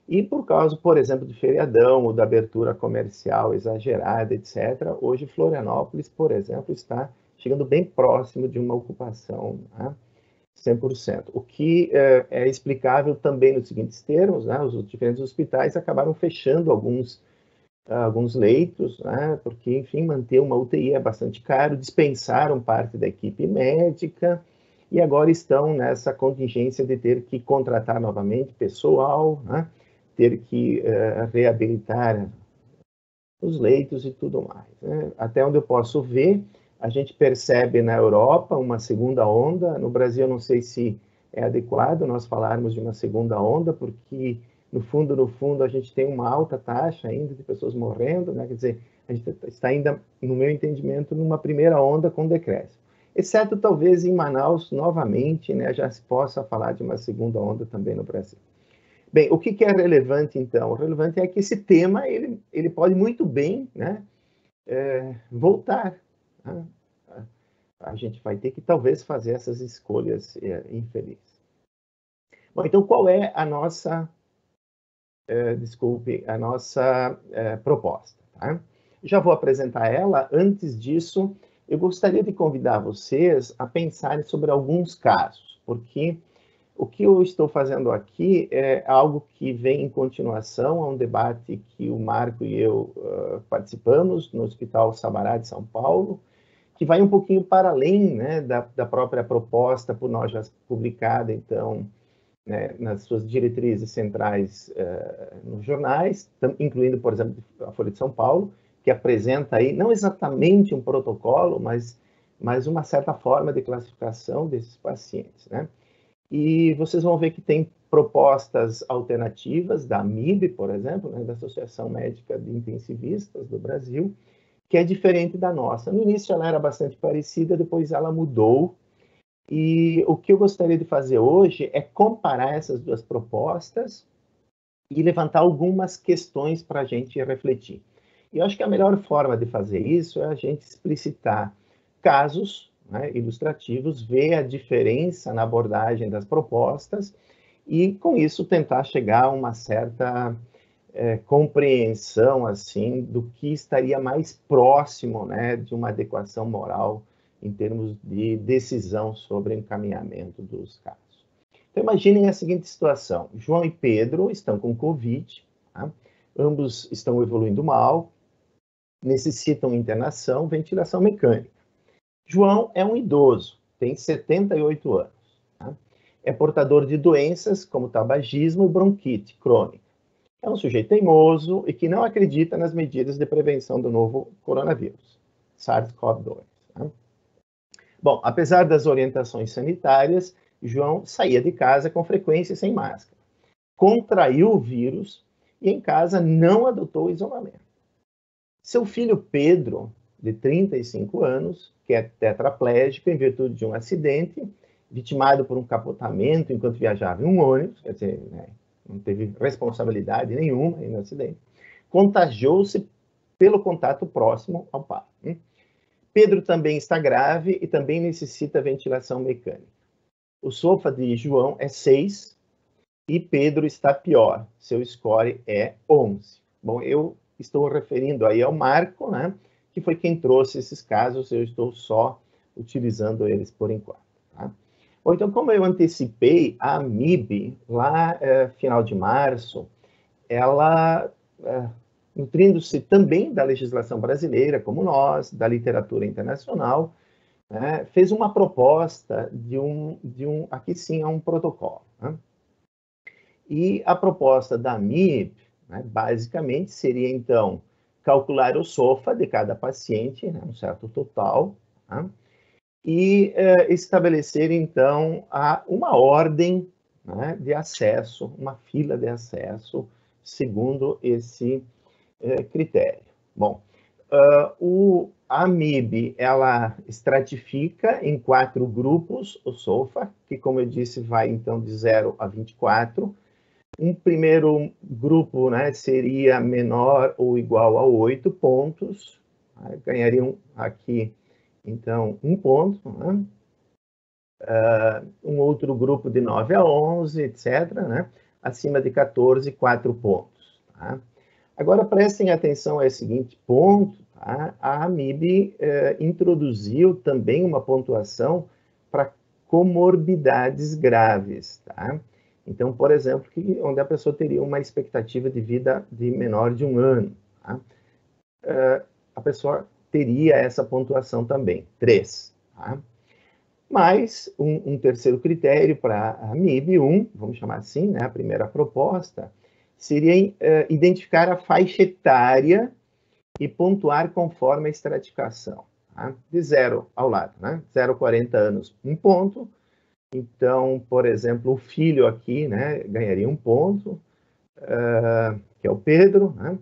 E por causa, por exemplo, do feriadão ou da abertura comercial exagerada, etc., hoje Florianópolis, por exemplo, está chegando bem próximo de uma ocupação, né, 100%. O que é explicável também nos seguintes termos, né, os diferentes hospitais acabaram fechando alguns leitos, né, porque, enfim, manter uma UTI é bastante caro, dispensaram parte da equipe médica e agora estão nessa contingência de ter que contratar novamente pessoal, né, ter que reabilitar os leitos e tudo mais, né? Até onde eu posso ver, a gente percebe na Europa uma segunda onda. No Brasil, eu não sei se é adequado nós falarmos de uma segunda onda, porque, no fundo, a gente tem uma alta taxa ainda de pessoas morrendo, né? Quer dizer, a gente está ainda, no meu entendimento, numa primeira onda com decréscimo. Exceto, talvez, em Manaus, novamente, né, já se possa falar de uma segunda onda também no Brasil. Bem, o que é relevante, então? O relevante é que esse tema, ele pode muito bem, né, voltar, né? A gente vai ter que, talvez, fazer essas escolhas infelizes. Bom, então, qual é a nossa, a nossa proposta? Tá? Já vou apresentar ela. Antes disso, eu gostaria de convidar vocês a pensarem sobre alguns casos, porque o que eu estou fazendo aqui é algo que vem em continuação a um debate que o Marco e eu participamos no Hospital Sabará de São Paulo, que vai um pouquinho para além, né, da própria proposta por nós já publicada, então, né, nas suas diretrizes centrais nos jornais, incluindo, por exemplo, a Folha de São Paulo, que apresenta aí, não exatamente um protocolo, mas uma certa forma de classificação desses pacientes, né? E vocês vão ver que tem propostas alternativas da AMIB, por exemplo, né, da Associação Médica de Intensivistas do Brasil, que é diferente da nossa. No início ela era bastante parecida, depois ela mudou. E o que eu gostaria de fazer hoje é comparar essas duas propostas e levantar algumas questões para a gente refletir. E eu acho que a melhor forma de fazer isso é a gente explicitar casos, né, ilustrativos, ver a diferença na abordagem das propostas e, com isso, tentar chegar a uma certa compreensão assim do que estaria mais próximo, né, de uma adequação moral em termos de decisão sobre o encaminhamento dos casos. Então, imaginem a seguinte situação. João e Pedro estão com Covid, tá? Ambos estão evoluindo mal, necessitam internação, ventilação mecânica. João é um idoso, tem 78 anos. Tá? É portador de doenças como tabagismo e bronquite crônica. É um sujeito teimoso e que não acredita nas medidas de prevenção do novo coronavírus, SARS-CoV-2. Tá? Bom, apesar das orientações sanitárias, João saía de casa com frequência sem máscara. Contraiu o vírus e em casa não adotou o isolamento. Seu filho Pedro, de 35 anos, que é tetraplégico em virtude de um acidente, vitimado por um capotamento enquanto viajava em um ônibus, quer dizer, né, não teve responsabilidade nenhuma no acidente, contagiou-se pelo contato próximo ao pai. Pedro também está grave e também necessita ventilação mecânica. O SOFA de João é 6 e Pedro está pior. Seu score é 11. Bom, eu estou referindo aí ao Marco, né, que foi quem trouxe esses casos, eu estou só utilizando eles por enquanto. Tá? Bom, então, como eu antecipei, a AMIB, lá final de março, ela, nutrindo-se também da legislação brasileira, como nós, da literatura internacional, né, fez uma proposta aqui sim, é um protocolo. Né? E a proposta da AMIB, né, basicamente, seria, então, calcular o SOFA de cada paciente, né, um certo total, tá? E estabelecer, então, uma ordem, né, de acesso, uma fila de acesso, segundo esse critério. Bom, a AMIB, ela estratifica em 4 grupos o SOFA, que, como eu disse, vai, então, de 0 a 24. Um primeiro grupo, né, seria menor ou igual a 8 pontos, né, ganhariam aqui, então, 1 ponto, né? Um outro grupo de 9 a 11, etc., né? acima de 14, 4 pontos. Tá? Agora, prestem atenção a esse seguinte ponto, tá? A AMIB introduziu também uma pontuação para comorbidades graves. Tá? Então, por exemplo, onde a pessoa teria uma expectativa de vida de menor de 1 ano. Tá? A pessoa teria essa pontuação também, 3. Tá? Mas um terceiro critério para a MIB 1, vamos chamar assim, né, a primeira proposta, seria identificar a faixa etária e pontuar conforme a estratificação. Tá? De 0 ao lado, né? 0 a 40 anos, 1 ponto. Então, por exemplo, o filho aqui, né, ganharia 1 ponto, que é o Pedro, né?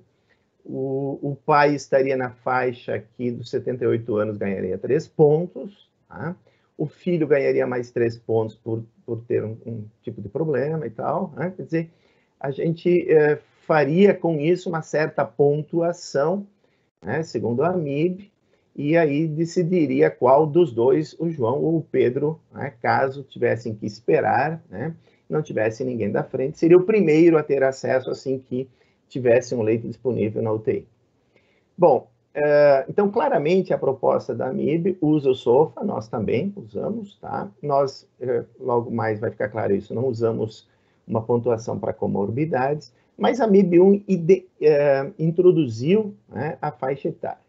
O pai estaria na faixa aqui dos 78 anos, ganharia 3 pontos. Tá? O filho ganharia mais 3 pontos por ter um tipo de problema e tal. Né? Quer dizer, a gente faria com isso uma certa pontuação, né, segundo a AMIB, e aí decidiria qual dos dois, o João ou o Pedro, né, caso tivessem que esperar, né, não tivesse ninguém da frente, seria o primeiro a ter acesso assim que tivesse um leito disponível na UTI. Bom, então, claramente, a proposta da AMIB usa o SOFA, nós também usamos, tá? Nós, logo mais vai ficar claro isso, não usamos uma pontuação para comorbidades, mas a AMIB 1 introduziu, né, a faixa etária.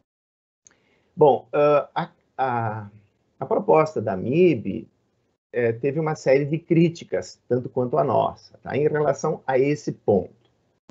Bom, a proposta da AMIB teve uma série de críticas, tanto quanto a nossa, tá? Em relação a esse ponto.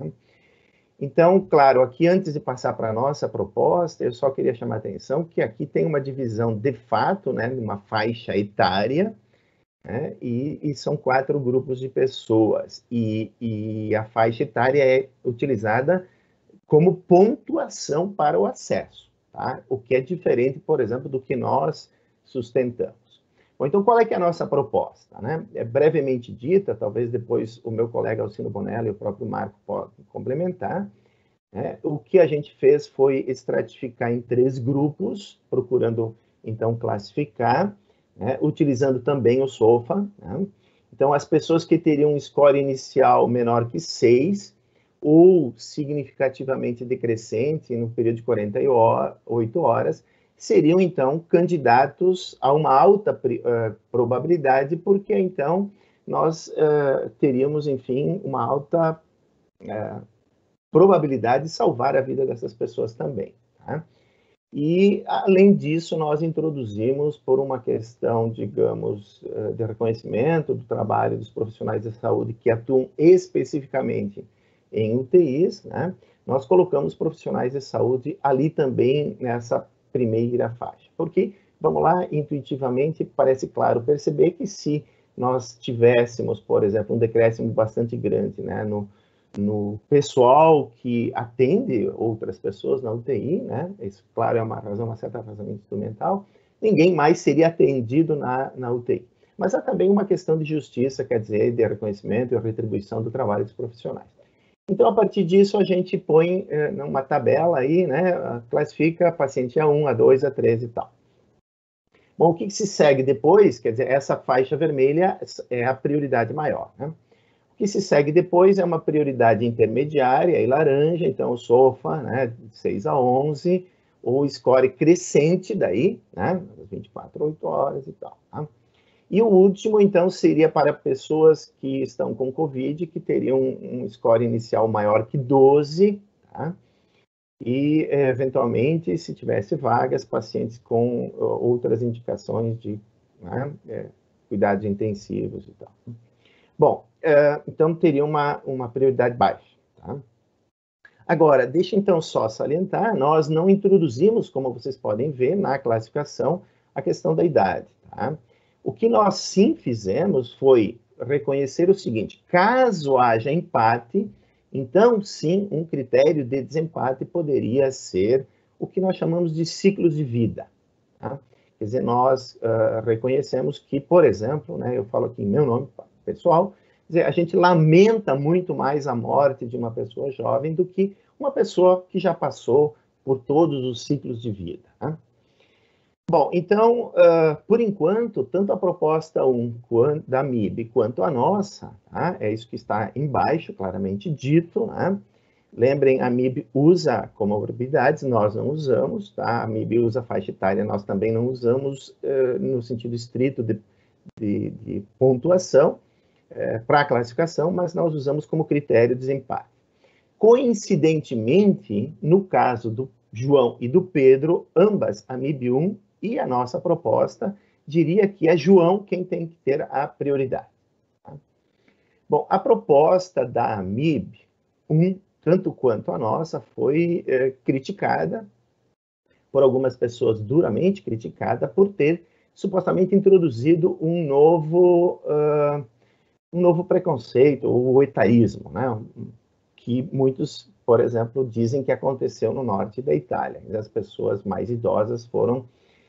Então, claro, aqui antes de passar para a nossa proposta, eu só queria chamar a atenção que aqui tem uma divisão de fato, né, uma faixa etária, né, e são 4 grupos de pessoas, e a faixa etária é utilizada como pontuação para o acesso, tá? O que é diferente, por exemplo, do que nós sustentamos. Bom, então, qual é que é a nossa proposta? Né? É brevemente dita, talvez depois o meu colega Alcino Bonella e o próprio Marco podem complementar. Né? O que a gente fez foi estratificar em 3 grupos, procurando, então, classificar, né? Utilizando também o SOFA. Né? Então, as pessoas que teriam um score inicial menor que 6, ou significativamente decrescente no período de 48 horas, seriam, então, candidatos a uma alta probabilidade, porque, então, nós teríamos, enfim, uma alta probabilidade de salvar a vida dessas pessoas também. Tá? E, além disso, nós introduzimos, por uma questão, digamos, de reconhecimento do trabalho dos profissionais de saúde que atuam especificamente em UTIs, né? Nós colocamos profissionais de saúde ali também nessa primeira faixa. Porque, vamos lá, intuitivamente, parece claro perceber que se nós tivéssemos, por exemplo, um decréscimo bastante grande, né, no pessoal que atende outras pessoas na UTI, né, isso, claro, é uma certa razão instrumental, ninguém mais seria atendido na UTI. Mas há também uma questão de justiça, quer dizer, de reconhecimento e retribuição do trabalho dos profissionais. Então, a partir disso, a gente põe numa tabela aí, né, classifica paciente A1, A2, A3 e tal. Bom, o que se segue depois, quer dizer, essa faixa vermelha é a prioridade maior, né? O que se segue depois é uma prioridade intermediária e laranja, então o SOFA, né, de 6 a 11, ou score crescente daí, né, 24 a 8 horas e tal, tá? E o último, então, seria para pessoas que estão com Covid, que teriam um score inicial maior que 12, tá? E, eventualmente, se tivesse vagas, pacientes com outras indicações de, né, cuidados intensivos e tal. Bom, então, teria uma prioridade baixa, tá? Agora, deixa, então, só salientar, nós não introduzimos, como vocês podem ver, na classificação, a questão da idade, tá? O que nós sim fizemos foi reconhecer o seguinte: caso haja empate, então sim, um critério de desempate poderia ser o que nós chamamos de ciclos de vida. Tá? Quer dizer, nós reconhecemos que, por exemplo, né, eu falo aqui em meu nome pessoal, quer dizer, a gente lamenta muito mais a morte de uma pessoa jovem do que uma pessoa que já passou por todos os ciclos de vida. Tá? Bom, então, por enquanto, tanto a proposta 1 da MIB quanto a nossa, tá? É isso que está embaixo, claramente dito, né? Lembrem, a MIB usa comorbidades, nós não usamos, tá? A MIB usa faixa etária, nós também não usamos no sentido estrito de pontuação para a classificação, mas nós usamos como critério de desempate. Coincidentemente, no caso do João e do Pedro, ambas, a MIB 1 e a nossa proposta, diria que é João quem tem que ter a prioridade. Tá? Bom, a proposta da MIB 1, tanto quanto a nossa, foi criticada por algumas pessoas, duramente criticada, por ter supostamente introduzido um novo preconceito, o etaísmo, né? Que muitos, por exemplo, dizem que aconteceu no norte da Itália. As pessoas mais idosas foram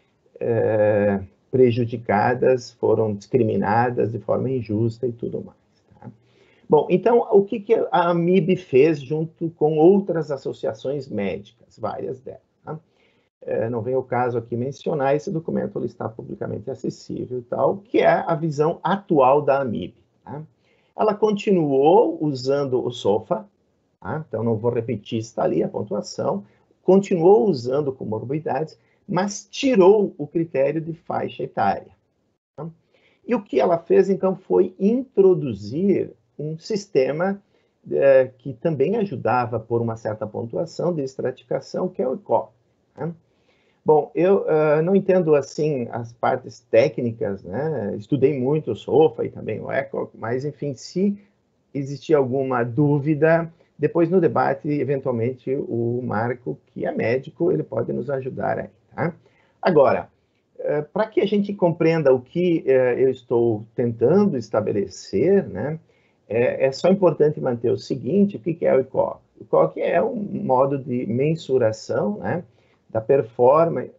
prejudicadas, foram discriminadas de forma injusta e tudo mais. Tá? Bom, então, o que a AMIB fez junto com outras associações médicas, várias delas? Tá? Não vem o caso aqui mencionar, esse documento ele está publicamente acessível e tal, que é a visão atual da AMIB. Tá? Ela continuou usando o SOFA, tá? Então não vou repetir, está ali a pontuação, continuou usando comorbidades, mas tirou o critério de faixa etária. Tá? E o que ela fez, então, foi introduzir um sistema que também ajudava por uma certa pontuação de estratificação, que é o ECOG. Tá? Bom, eu não entendo, assim, as partes técnicas, né? Estudei muito o SOFA e também o ECOG, mas, enfim, se existir alguma dúvida, depois no debate, eventualmente, o Marco, que é médico, ele pode nos ajudar aí, tá? Agora, para que a gente compreenda o que eu estou tentando estabelecer, né? É só importante manter o seguinte, o que é o ECOG? O ECOG é um modo de mensuração, né? Da performance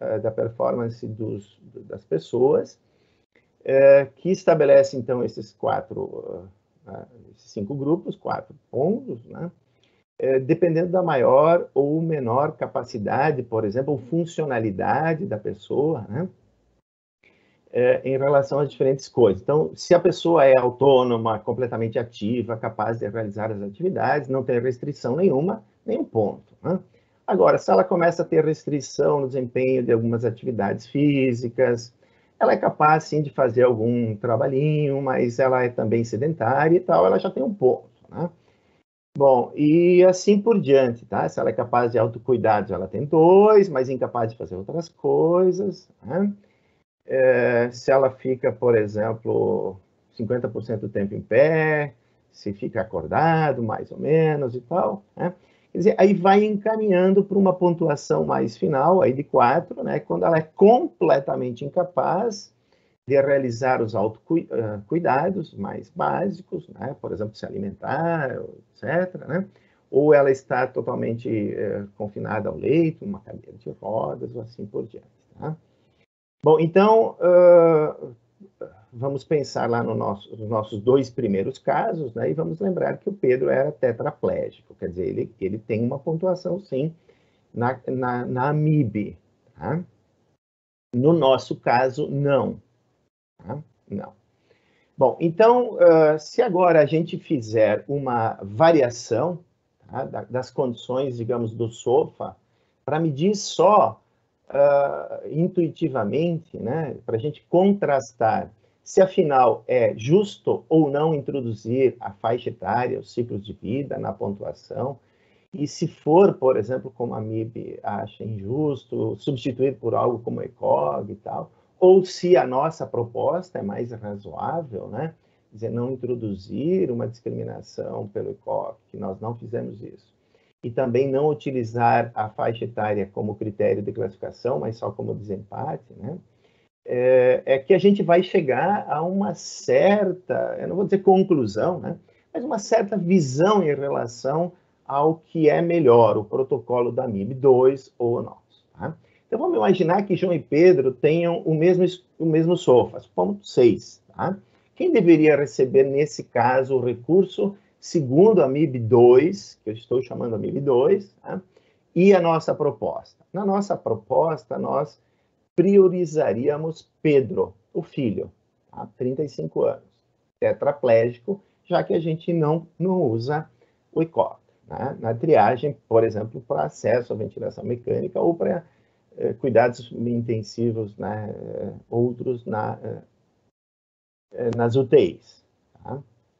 das pessoas, que estabelece, então, esses 5 grupos, 4 pontos, né? Dependendo da maior ou menor capacidade, por exemplo, ou funcionalidade da pessoa, né? Em relação às diferentes coisas. Então, se a pessoa é autônoma, completamente ativa, capaz de realizar as atividades, não tem restrição nenhuma, nenhum ponto, né? Agora, se ela começa a ter restrição no desempenho de algumas atividades físicas, ela é capaz, sim, de fazer algum trabalhinho, mas ela é também sedentária e tal, ela já tem um ponto, né? Bom, e assim por diante, tá? Se ela é capaz de autocuidados, ela tem 2, mas incapaz de fazer outras coisas, né? Se ela fica, por exemplo, 50% do tempo em pé, se fica acordado, mais ou menos, e tal, né? Quer dizer, aí vai encaminhando para uma pontuação mais final, aí de 4, né? Quando ela é completamente incapaz de realizar os autocuidados mais básicos, né? Por exemplo, se alimentar, etc., né? Ou ela está totalmente confinada ao leito, uma cadeira de rodas, ou assim por diante, tá? Bom, então, vamos pensar lá nos nossos 2 primeiros casos, né? E vamos lembrar que o Pedro era tetraplégico, quer dizer, ele tem uma pontuação, sim, na AMIB, tá? No nosso caso, não. Tá? Não. Bom, então, se agora a gente fizer uma variação, tá, das condições, digamos, do SOFA, para medir só intuitivamente, né, para a gente contrastar se afinal é justo ou não introduzir a faixa etária, os ciclos de vida na pontuação, e se for, por exemplo, como a MIB acha injusto, substituir por algo como ECOG e tal, ou se a nossa proposta é mais razoável, né, quer dizer, não introduzir uma discriminação pelo ECOG, que nós não fizemos isso, e também não utilizar a faixa etária como critério de classificação, mas só como desempate, né? É que a gente vai chegar a uma certa, eu não vou dizer conclusão, né? Mas uma certa visão em relação ao que é melhor, o protocolo da MIB 2 ou o nosso. Tá? Então, vamos imaginar que João e Pedro tenham o mesmo SOFA, ponto 6. Tá? Quem deveria receber, nesse caso, o recurso segundo a MIB 2, que eu estou chamando a MIB 2, tá? E a nossa proposta? Na nossa proposta, nós priorizaríamos Pedro, o filho, tá? 35 anos, tetraplégico, já que a gente não usa o ECOG, né? Na triagem, por exemplo, para acesso à ventilação mecânica ou para cuidados intensivos, né? Outros nas UTIs. Tá?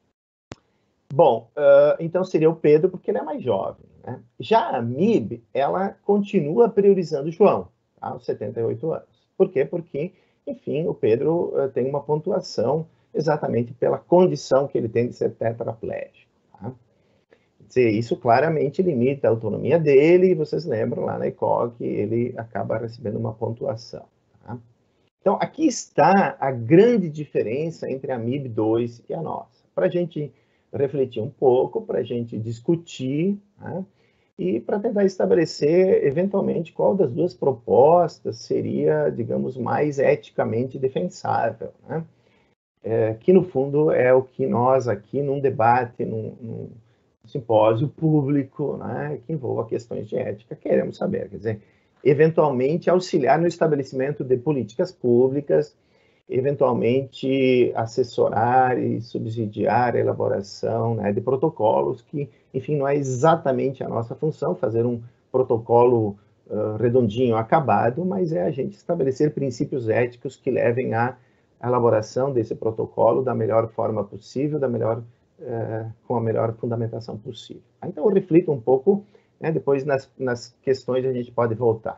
Bom, então seria o Pedro, porque ele é mais jovem. Né? Já a MIB, ela continua priorizando o João, tá? Aos 78 anos. Por quê? Porque, enfim, o Pedro tem uma pontuação exatamente pela condição que ele tem de ser tetraplégico. Tá? Quer dizer, isso claramente limita a autonomia dele, e vocês lembram lá na ECOG, ele acaba recebendo uma pontuação. Tá? Então, aqui está a grande diferença entre a MIB 2 e a nossa. Para a gente refletir um pouco, para a gente discutir, né? E para tentar estabelecer, eventualmente, qual das duas propostas seria, digamos, mais eticamente defensável, né? Que, no fundo, é o que nós aqui, num debate, num simpósio público, né, que envolva questões de ética, queremos saber. Quer dizer, eventualmente, auxiliar no estabelecimento de políticas públicas, eventualmente assessorar e subsidiar a elaboração, né, de protocolos que, enfim, não é exatamente a nossa função fazer um protocolo redondinho, acabado, mas é a gente estabelecer princípios éticos que levem à elaboração desse protocolo da melhor forma possível, com a melhor fundamentação possível. Então, eu reflito um pouco, né, depois nas questões a gente pode voltar.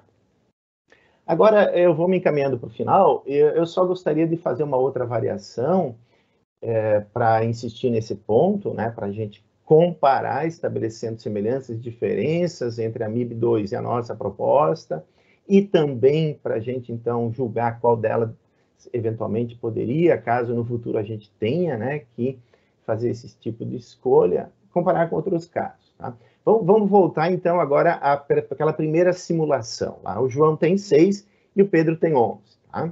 Agora, eu vou me encaminhando para o final, eu só gostaria de fazer uma outra variação para insistir nesse ponto, né, para a gente comparar, estabelecendo semelhanças e diferenças entre a MIB 2 e a nossa proposta, e também para a gente, então, julgar qual delas eventualmente poderia, caso no futuro a gente tenha, né, que fazer esse tipo de escolha, comparar com outros casos. Tá? Vamos voltar, então, agora àquela primeira simulação. Lá. O João tem 6 e o Pedro tem 11. Tá?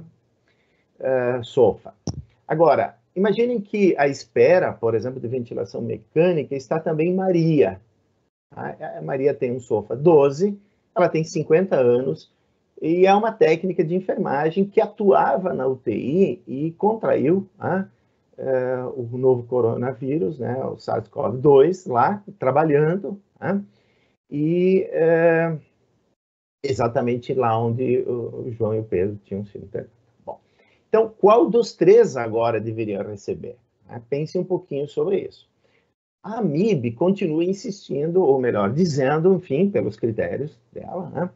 SOFA. Agora, imaginem que a espera, por exemplo, de ventilação mecânica, está também Maria. Tá? A Maria tem um SOFA 12, ela tem 50 anos, e é uma técnica de enfermagem que atuava na UTI e contraiu o novo coronavírus, né, o SARS-CoV-2, lá, trabalhando, né, e exatamente lá onde o João e o Pedro tinham sido internados. Bom, então, qual dos três agora deveria receber? Pense um pouquinho sobre isso. A MIB continua insistindo, ou melhor, dizendo, enfim, pelos critérios dela, né,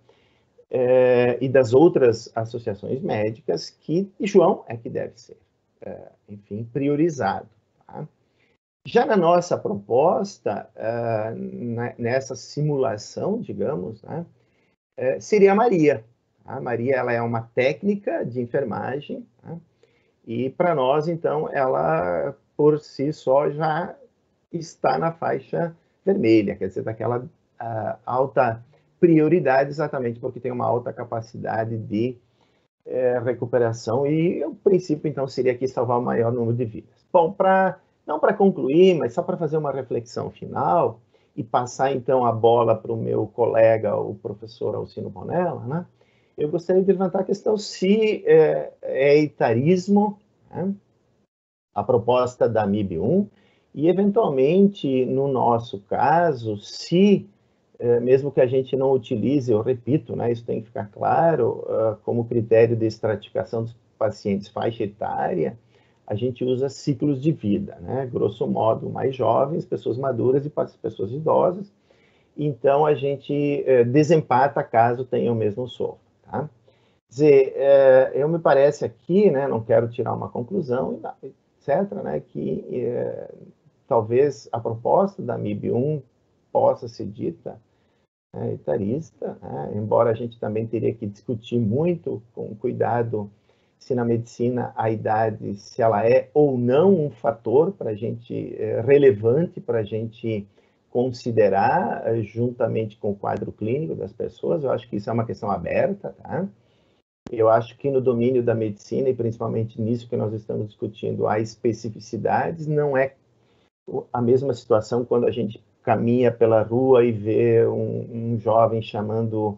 e das outras associações médicas, que João é que deve ser, enfim, priorizado. Tá? Já na nossa proposta, nessa simulação, digamos, né, seria a Maria. A Maria, ela é uma técnica de enfermagem, tá? E para nós, então, ela, por si só, já está na faixa vermelha, quer dizer, daquela alta prioridade, exatamente porque tem uma alta capacidade de recuperação, e o princípio, então, seria aqui salvar o maior número de vidas. Bom, não para concluir, mas só para fazer uma reflexão final e passar, então, a bola para o meu colega, o professor Alcino Bonella, né? Eu gostaria de levantar a questão se é etarismo, né, a proposta da MIB 1, e, eventualmente, no nosso caso, se mesmo que a gente não utilize, eu repito, né, isso tem que ficar claro, como critério de estratificação dos pacientes faixa etária, a gente usa ciclos de vida, né, grosso modo, mais jovens, pessoas maduras e pessoas idosas, então a gente desempata caso tenha o mesmo SOFA. Tá? Quer dizer, eu me parece aqui, né, não quero tirar uma conclusão, etc., né, que talvez a proposta da MIB 1 possa ser dita etarista, né? Embora a gente também teria que discutir muito com cuidado se na medicina a idade, se ela é ou não um fator para a gente relevante para a gente considerar juntamente com o quadro clínico das pessoas. Eu acho que isso é uma questão aberta, tá? Eu acho que no domínio da medicina, e principalmente nisso que nós estamos discutindo, há especificidades, não é a mesma situação quando a gente caminha pela rua e vê um jovem chamando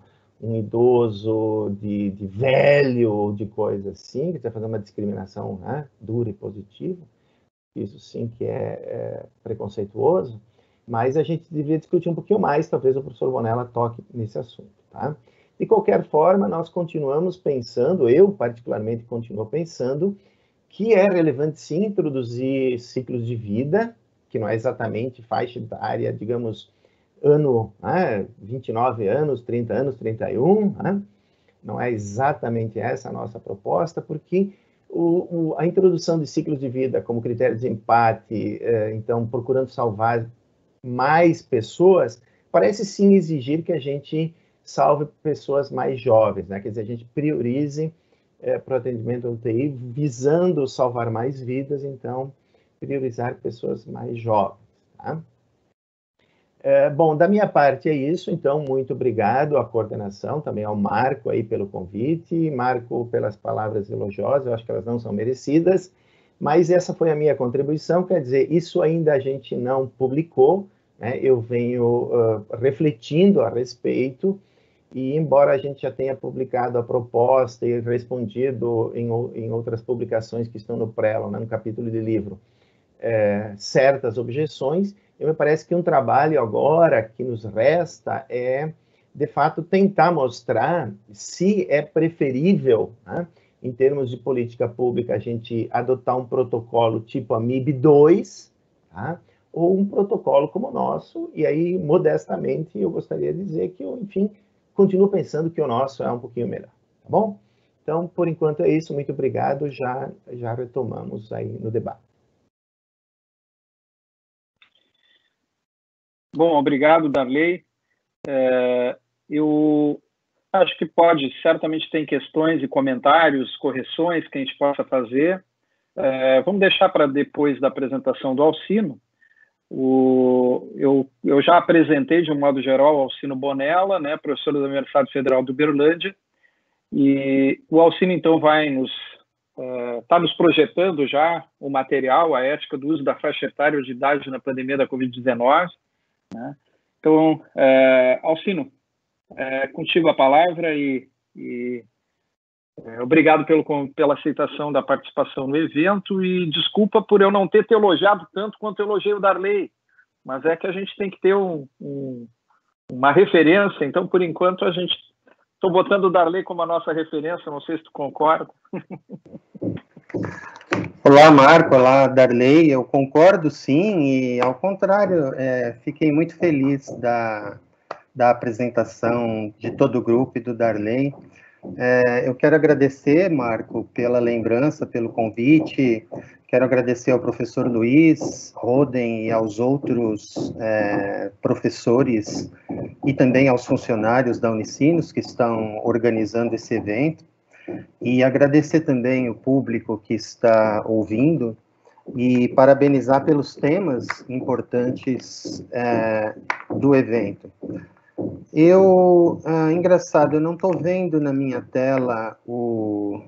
um idoso de velho ou de coisa assim, que está fazendo uma discriminação, né, dura e positiva, isso sim que é preconceituoso, mas a gente deveria discutir um pouquinho mais, talvez o professor Bonella toque nesse assunto, tá? De qualquer forma, nós continuamos pensando, eu particularmente continuo pensando, que é relevante sim introduzir ciclos de vida, que não é exatamente faixa etária, digamos, ano, 29 anos, 30 anos, 31, não é exatamente essa a nossa proposta, porque a introdução de ciclos de vida como critério de empate, então procurando salvar mais pessoas, parece sim exigir que a gente salve pessoas mais jovens, né? Quer dizer, a gente priorize para o atendimento UTI, visando salvar mais vidas, então priorizar pessoas mais jovens, tá? Bom, da minha parte é isso, então, muito obrigado à coordenação, também ao Marco aí pelo convite, Marco pelas palavras elogiosas, eu acho que elas não são merecidas, mas essa foi a minha contribuição, quer dizer, isso ainda a gente não publicou, né? Eu venho refletindo a respeito, e embora a gente já tenha publicado a proposta e respondido em outras publicações que estão no prelo, né, no capítulo de livro, certas objeções, me parece que um trabalho agora que nos resta é, de fato, tentar mostrar se é preferível, né, em termos de política pública, a gente adotar um protocolo tipo AMIB 2, tá, ou um protocolo como o nosso, e aí, modestamente, eu gostaria de dizer que eu, enfim, continuo pensando que o nosso é um pouquinho melhor, tá bom? Então, por enquanto é isso, muito obrigado, já retomamos aí no debate. Bom, obrigado, Darley. Eu acho que certamente tem questões e comentários, correções que a gente possa fazer. Vamos deixar para depois da apresentação do Alcino. Eu já apresentei, de um modo geral, o Alcino Bonella, né, professor da Universidade Federal de Uberlândia, e o Alcino, então, vai está nos projetando já o material, a ética do uso da faixa etária de idade na pandemia da Covid-19, né? Então, Alcino, contigo a palavra e obrigado pela aceitação da participação no evento e desculpa por eu não ter te elogiado tanto quanto elogiei o Darley, mas é que a gente tem que ter uma referência, então, por enquanto, estou botando o Darley como a nossa referência, não sei se tu concorda. Olá, Marco, olá, Darley, eu concordo sim, e ao contrário, fiquei muito feliz da apresentação de todo o grupo e do Darley. Eu quero agradecer, Marco, pela lembrança, pelo convite, quero agradecer ao professor Luiz Roden e aos outros professores e também aos funcionários da Unicinos que estão organizando esse evento, e agradecer também o público que está ouvindo e parabenizar pelos temas importantes do evento. Engraçado, eu não estou vendo na minha tela o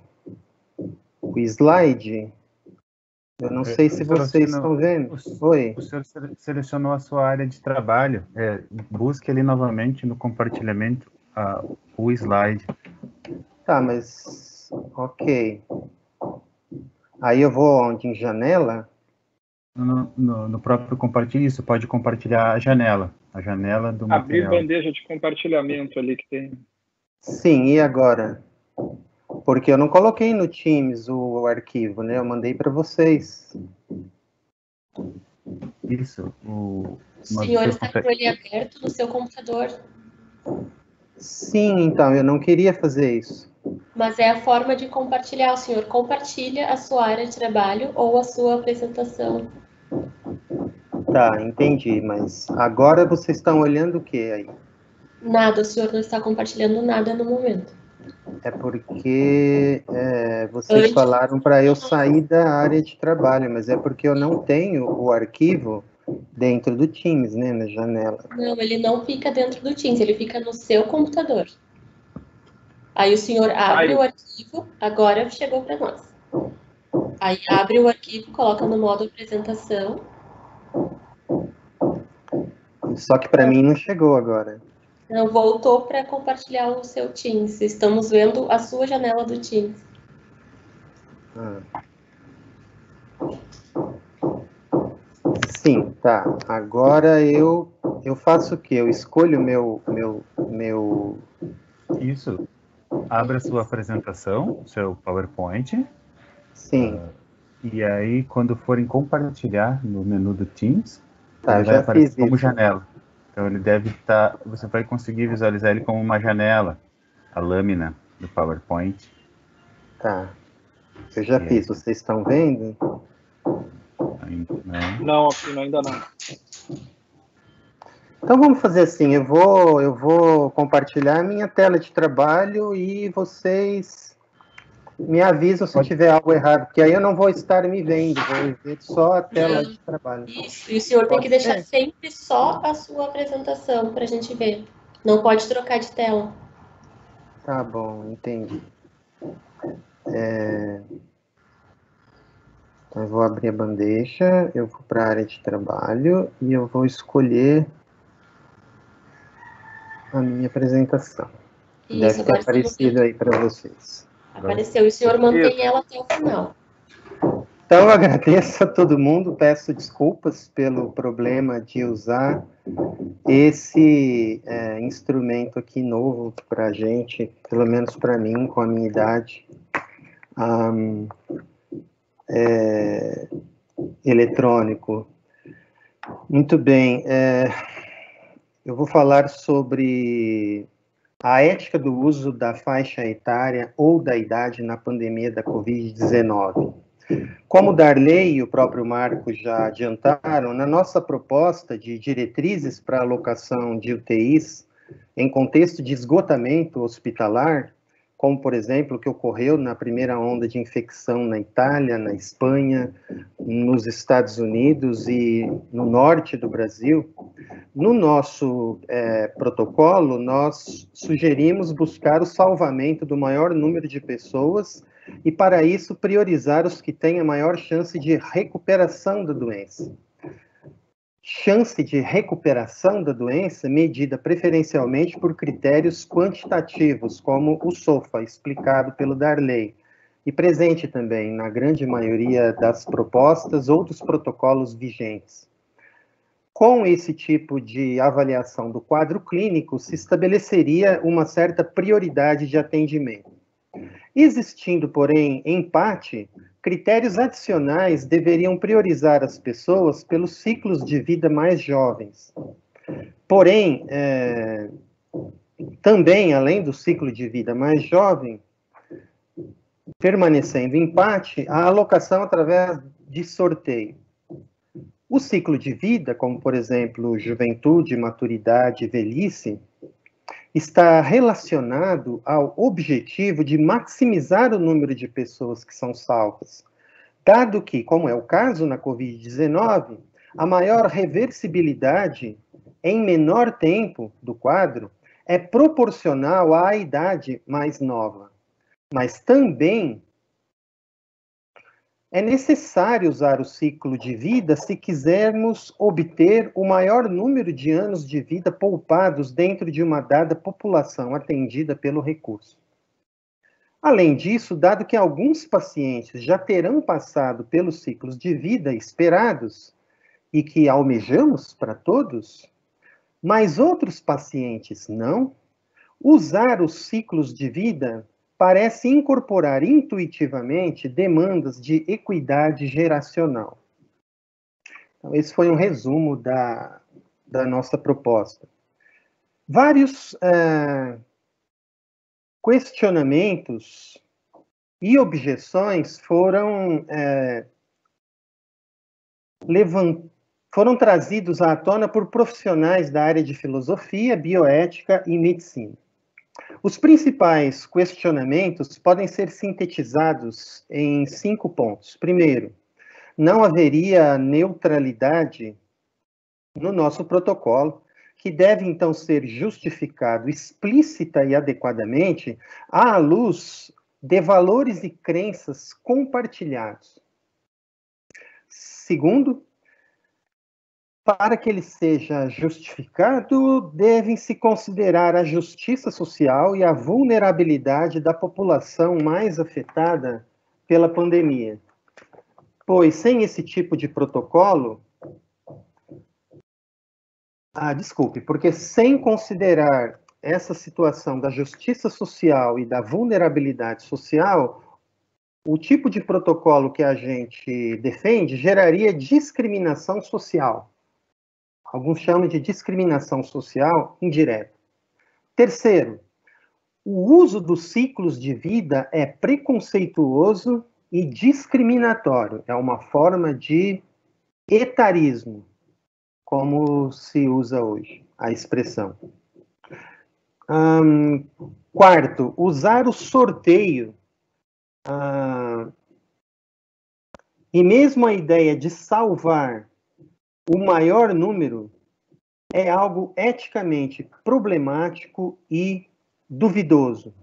slide. Eu não sei se vocês estão vendo. Oi. O senhor selecionou a sua área de trabalho. Busque ali novamente no compartilhamento o slide. Tá, mas... Ok. Aí eu vou onde? Em janela? No próprio compartilhe, isso pode compartilhar a janela do material. Abrir bandeja de compartilhamento ali que tem. Sim, e agora? Porque eu não coloquei no Teams o arquivo, né? Eu mandei para vocês. Isso. O senhor está com ele aberto no seu computador. Sim, então, eu não queria fazer isso. Mas é a forma de compartilhar. O senhor compartilha a sua área de trabalho ou a sua apresentação. Tá, entendi, mas agora vocês estão olhando o que aí? Nada, o senhor não está compartilhando nada no momento. É porque vocês falaram para eu sair da área de trabalho, mas é porque eu não tenho o arquivo dentro do Teams, né, na janela. Não, ele não fica dentro do Teams, ele fica no seu computador. Aí o senhor abre o arquivo, agora chegou para nós. Aí abre o arquivo, coloca no modo apresentação. Só que para mim não chegou agora. Não, voltou para compartilhar o seu Teams. Estamos vendo a sua janela do Teams. Sim, tá. Agora eu faço o quê? Eu escolho meu... Isso. Abra sua apresentação, seu PowerPoint. Sim. E aí, quando forem compartilhar no menu do Teams, Tá, ele vai já aparecer fiz como isso. janela. Então, ele deve estar... Você vai conseguir visualizar ele como uma janela, a lâmina do PowerPoint. Tá. Eu já E fiz. aí, Vocês estão vendo? não. Não, Aquino, ainda não. Então vamos fazer assim, eu vou compartilhar a minha tela de trabalho e vocês me avisam se tiver algo errado, porque aí eu não vou estar me vendo, vou ver só a tela de trabalho. Isso, e o senhor tem que Pode deixar ser? sempre só a sua apresentação para a gente ver. Não pode trocar de tela. Tá bom, entendi. Então eu vou abrir a bandeja, eu vou para a área de trabalho e eu vou escolher a minha apresentação. Isso, Deve ter agora está no aparecido vídeo. aí para vocês. Apareceu, e o senhor mantém ela até o final. Então, eu agradeço a todo mundo, peço desculpas pelo problema de usar esse instrumento aqui novo para a gente, pelo menos para mim, com a minha idade, eletrônico. Muito bem, eu vou falar sobre a ética do uso da faixa etária ou da idade na pandemia da Covid-19. Como o Darley e o próprio Marco já adiantaram, na nossa proposta de diretrizes para alocação de UTIs em contexto de esgotamento hospitalar, como, por exemplo, o que ocorreu na primeira onda de infecção na Itália, na Espanha, nos Estados Unidos e no norte do Brasil, no nosso protocolo, nós sugerimos buscar o salvamento do maior número de pessoas e, para isso, priorizar os que têm a maior chance de recuperação da doença. Chance de recuperação da doença medida preferencialmente por critérios quantitativos, como o SOFA, explicado pelo Darley, e presente também na grande maioria das propostas ou dos protocolos vigentes. Com esse tipo de avaliação do quadro clínico, se estabeleceria uma certa prioridade de atendimento. Existindo, porém, empate, critérios adicionais deveriam priorizar as pessoas pelos ciclos de vida mais jovens. Porém, também, além do ciclo de vida mais jovem, permanecendo empate, a alocação através de sorteio. O ciclo de vida, como, por exemplo, juventude, maturidade e velhice, está relacionado ao objetivo de maximizar o número de pessoas que são salvas, dado que, como é o caso na Covid-19, a maior reversibilidade em menor tempo do quadro é proporcional à idade mais nova, mas também é necessário usar o ciclo de vida se quisermos obter o maior número de anos de vida poupados dentro de uma dada população atendida pelo recurso. Além disso, dado que alguns pacientes já terão passado pelos ciclos de vida esperados e que almejamos para todos, mas outros pacientes não, usar os ciclos de vida parece incorporar intuitivamente demandas de equidade geracional. Então, esse foi um resumo da nossa proposta. Vários questionamentos e objeções foram trazidos à tona por profissionais da área de filosofia, bioética e medicina. Os principais questionamentos podem ser sintetizados em 5 pontos. Primeiro, não haveria neutralidade no nosso protocolo, que deve, então, ser justificado explícita e adequadamente à luz de valores e crenças compartilhados. Segundo, para que ele seja justificado, devem-se considerar a justiça social e a vulnerabilidade da população mais afetada pela pandemia. Pois, sem esse tipo de protocolo... porque sem considerar essa situação da justiça social e da vulnerabilidade social, o tipo de protocolo que a gente defende geraria discriminação social. Alguns chamam de discriminação social indireta. Terceiro, o uso dos ciclos de vida é preconceituoso e discriminatório. É uma forma de etarismo, como se usa hoje a expressão. Quarto, usar o sorteio e mesmo a ideia de salvar o maior número é algo eticamente problemático e duvidoso,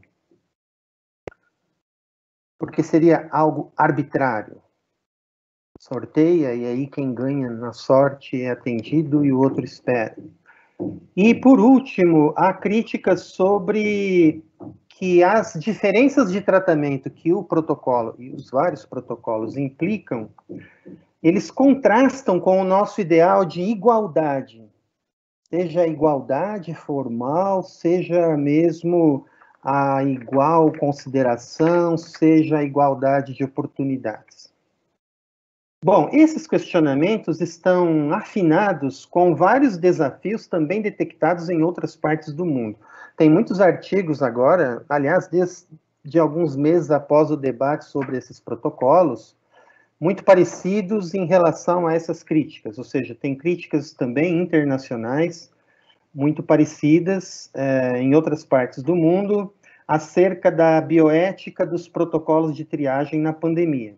porque seria algo arbitrário. Sorteia e aí quem ganha na sorte é atendido e o outro espera. E, por último, a crítica sobre que as diferenças de tratamento que o protocolo e os vários protocolos implicam, eles contrastam com o nosso ideal de igualdade, seja a igualdade formal, seja mesmo a igual consideração, seja a igualdade de oportunidades. Bom, esses questionamentos estão afinados com vários desafios também detectados em outras partes do mundo. Tem muitos artigos agora, aliás, desde alguns meses após o debate sobre esses protocolos, muito parecidos em relação a essas críticas, ou seja, tem críticas também internacionais, muito parecidas em outras partes do mundo, acerca da bioética dos protocolos de triagem na pandemia.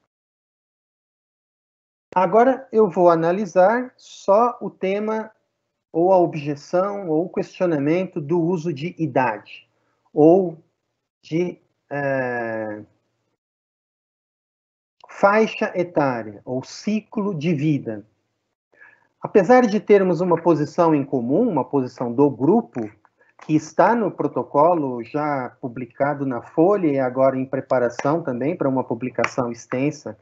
Agora eu vou analisar só o tema, ou a objeção, ou o questionamento do uso de idade, ou de faixa etária, ou ciclo de vida. Apesar de termos uma posição em comum, uma posição do grupo, que está no protocolo já publicado na Folha e agora em preparação também para uma publicação extensa,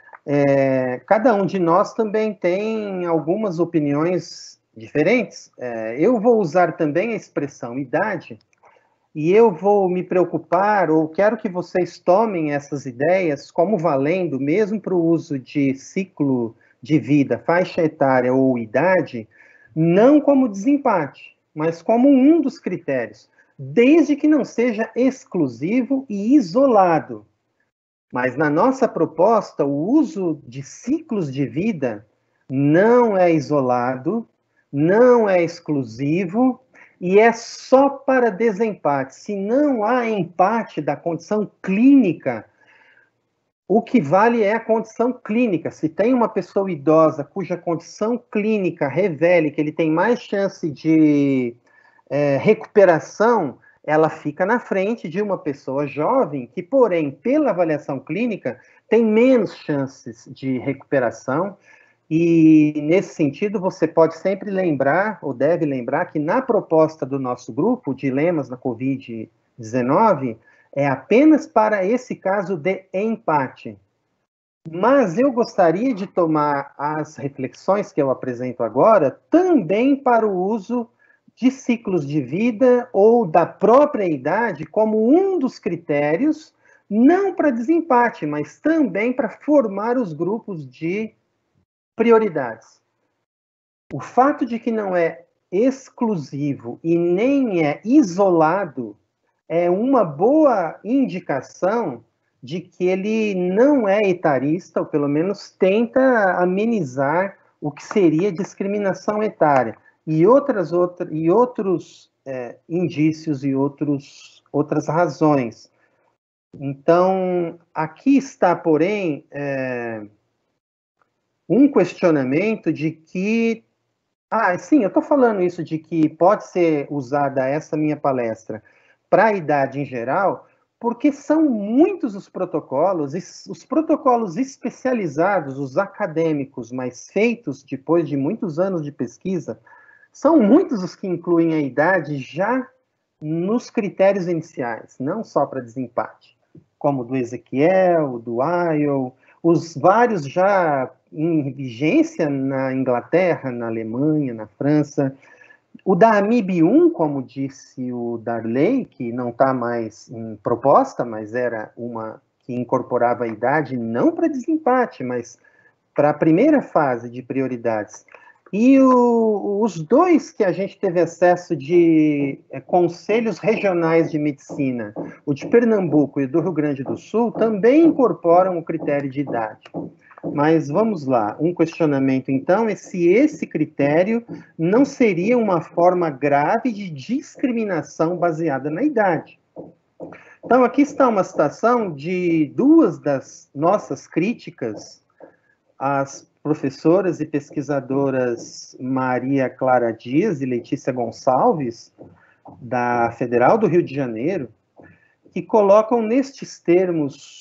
cada um de nós também tem algumas opiniões diferentes. Eu vou usar também a expressão idade, e eu vou me preocupar, ou quero que vocês tomem essas ideias como valendo, mesmo para o uso de ciclo de vida, faixa etária ou idade, não como desempate, mas como um dos critérios, desde que não seja exclusivo e isolado. Mas na nossa proposta, o uso de ciclos de vida não é isolado, não é exclusivo e é só para desempate. Se não há empate da condição clínica, o que vale é a condição clínica. Se tem uma pessoa idosa cuja condição clínica revele que ele tem mais chance de recuperação, ela fica na frente de uma pessoa jovem que, porém, pela avaliação clínica, tem menos chances de recuperação. E, nesse sentido, você pode sempre lembrar, ou deve lembrar, que na proposta do nosso grupo, Dilemas na Covid-19, é apenas para esse caso de empate. Mas eu gostaria de tomar as reflexões que eu apresento agora também para o uso de ciclos de vida ou da própria idade como um dos critérios, não para desempate, mas também para formar os grupos de prioridades. O fato de que não é exclusivo e nem é isolado é uma boa indicação de que ele não é etarista, ou pelo menos tenta amenizar o que seria discriminação etária. E outros indícios e outras razões. Então, aqui está, porém, um questionamento de que... sim, eu estou falando isso de que pode ser usada essa minha palestra para a idade em geral, porque são muitos os protocolos especializados, os acadêmicos, mas feitos depois de muitos anos de pesquisa, são muitos os que incluem a idade já nos critérios iniciais, não só para desempate, como o do Ezequiel, o do Ayol, os vários já em vigência na Inglaterra, na Alemanha, na França. O da AMIB1, como disse o Darley, que não está mais em proposta, mas era uma que incorporava a idade não para desempate, mas para a primeira fase de prioridades. E os dois que a gente teve acesso de conselhos regionais de medicina, o de Pernambuco e o do Rio Grande do Sul, também incorporam o critério de idade. Mas vamos lá, um questionamento então é se esse critério não seria uma forma grave de discriminação baseada na idade. Então aqui está uma citação de duas das nossas críticas às professoras e pesquisadoras Maria Clara Dias e Letícia Gonçalves, da Federal do Rio de Janeiro, que colocam nestes termos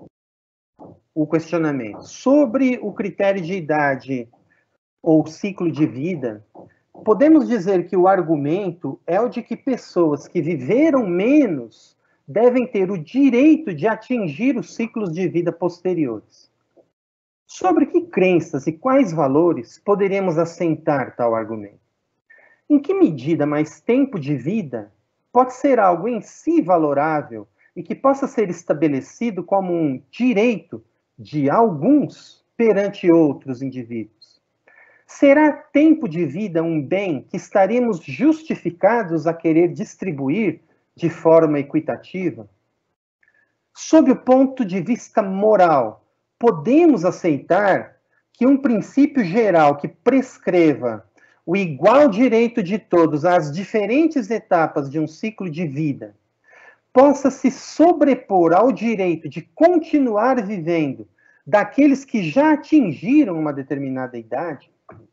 o questionamento. Sobre o critério de idade ou ciclo de vida, podemos dizer que o argumento é o de que pessoas que viveram menos devem ter o direito de atingir os ciclos de vida posteriores. Sobre que crenças e quais valores poderíamos assentar tal argumento? Em que medida mais tempo de vida pode ser algo em si valorável e que possa ser estabelecido como um direito de alguns perante outros indivíduos? Será tempo de vida um bem que estaremos justificados a querer distribuir de forma equitativa? Sob o ponto de vista moral, podemos aceitar que um princípio geral que prescreva o igual direito de todos às diferentes etapas de um ciclo de vida possa se sobrepor ao direito de continuar vivendo daqueles que já atingiram uma determinada idade?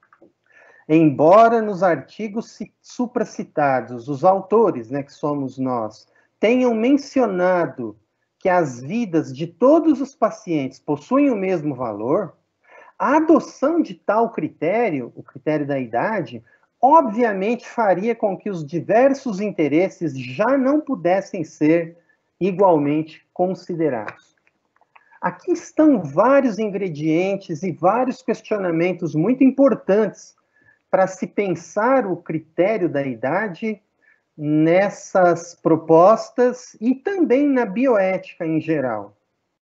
Embora nos artigos supracitados, os autores, que somos nós, tenham mencionado que as vidas de todos os pacientes possuem o mesmo valor, a adoção de tal critério, o critério da idade, obviamente faria com que os diversos interesses já não pudessem ser igualmente considerados. Aqui estão vários ingredientes e vários questionamentos muito importantes para se pensar o critério da idade nessas propostas e também na bioética em geral.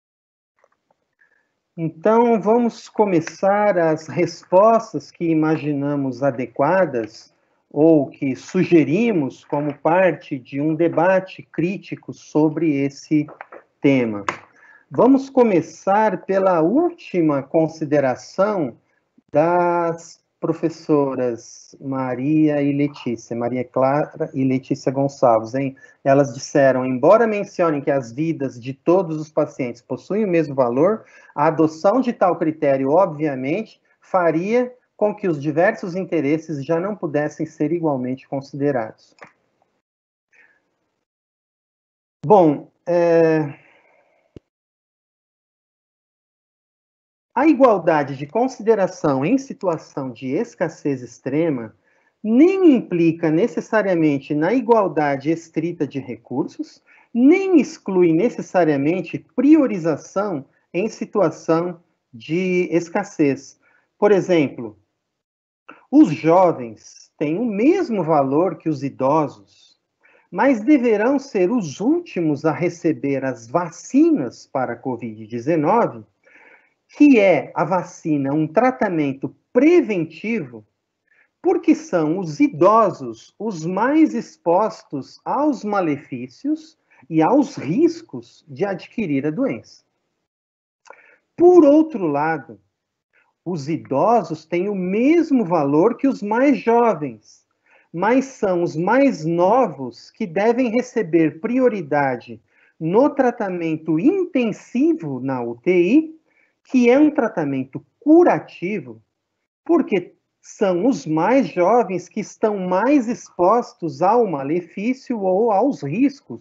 Então, vamos começar as respostas que imaginamos adequadas ou que sugerimos como parte de um debate crítico sobre esse tema. Vamos começar pela última consideração das professoras Maria Clara e Letícia Gonçalves, hein? Elas disseram, embora mencionem que as vidas de todos os pacientes possuem o mesmo valor, a adoção de tal critério, obviamente, faria com que os diversos interesses já não pudessem ser igualmente considerados. Bom, a igualdade de consideração em situação de escassez extrema nem implica necessariamente na igualdade estrita de recursos, nem exclui necessariamente priorização em situação de escassez. Por exemplo, os jovens têm o mesmo valor que os idosos, mas deverão ser os últimos a receber as vacinas para a Covid-19, que é a vacina um tratamento preventivo, porque são os idosos os mais expostos aos malefícios e aos riscos de adquirir a doença. Por outro lado, os idosos têm o mesmo valor que os mais jovens, mas são os mais novos que devem receber prioridade no tratamento intensivo na UTI, que é um tratamento curativo, porque são os mais jovens que estão mais expostos ao malefício ou aos riscos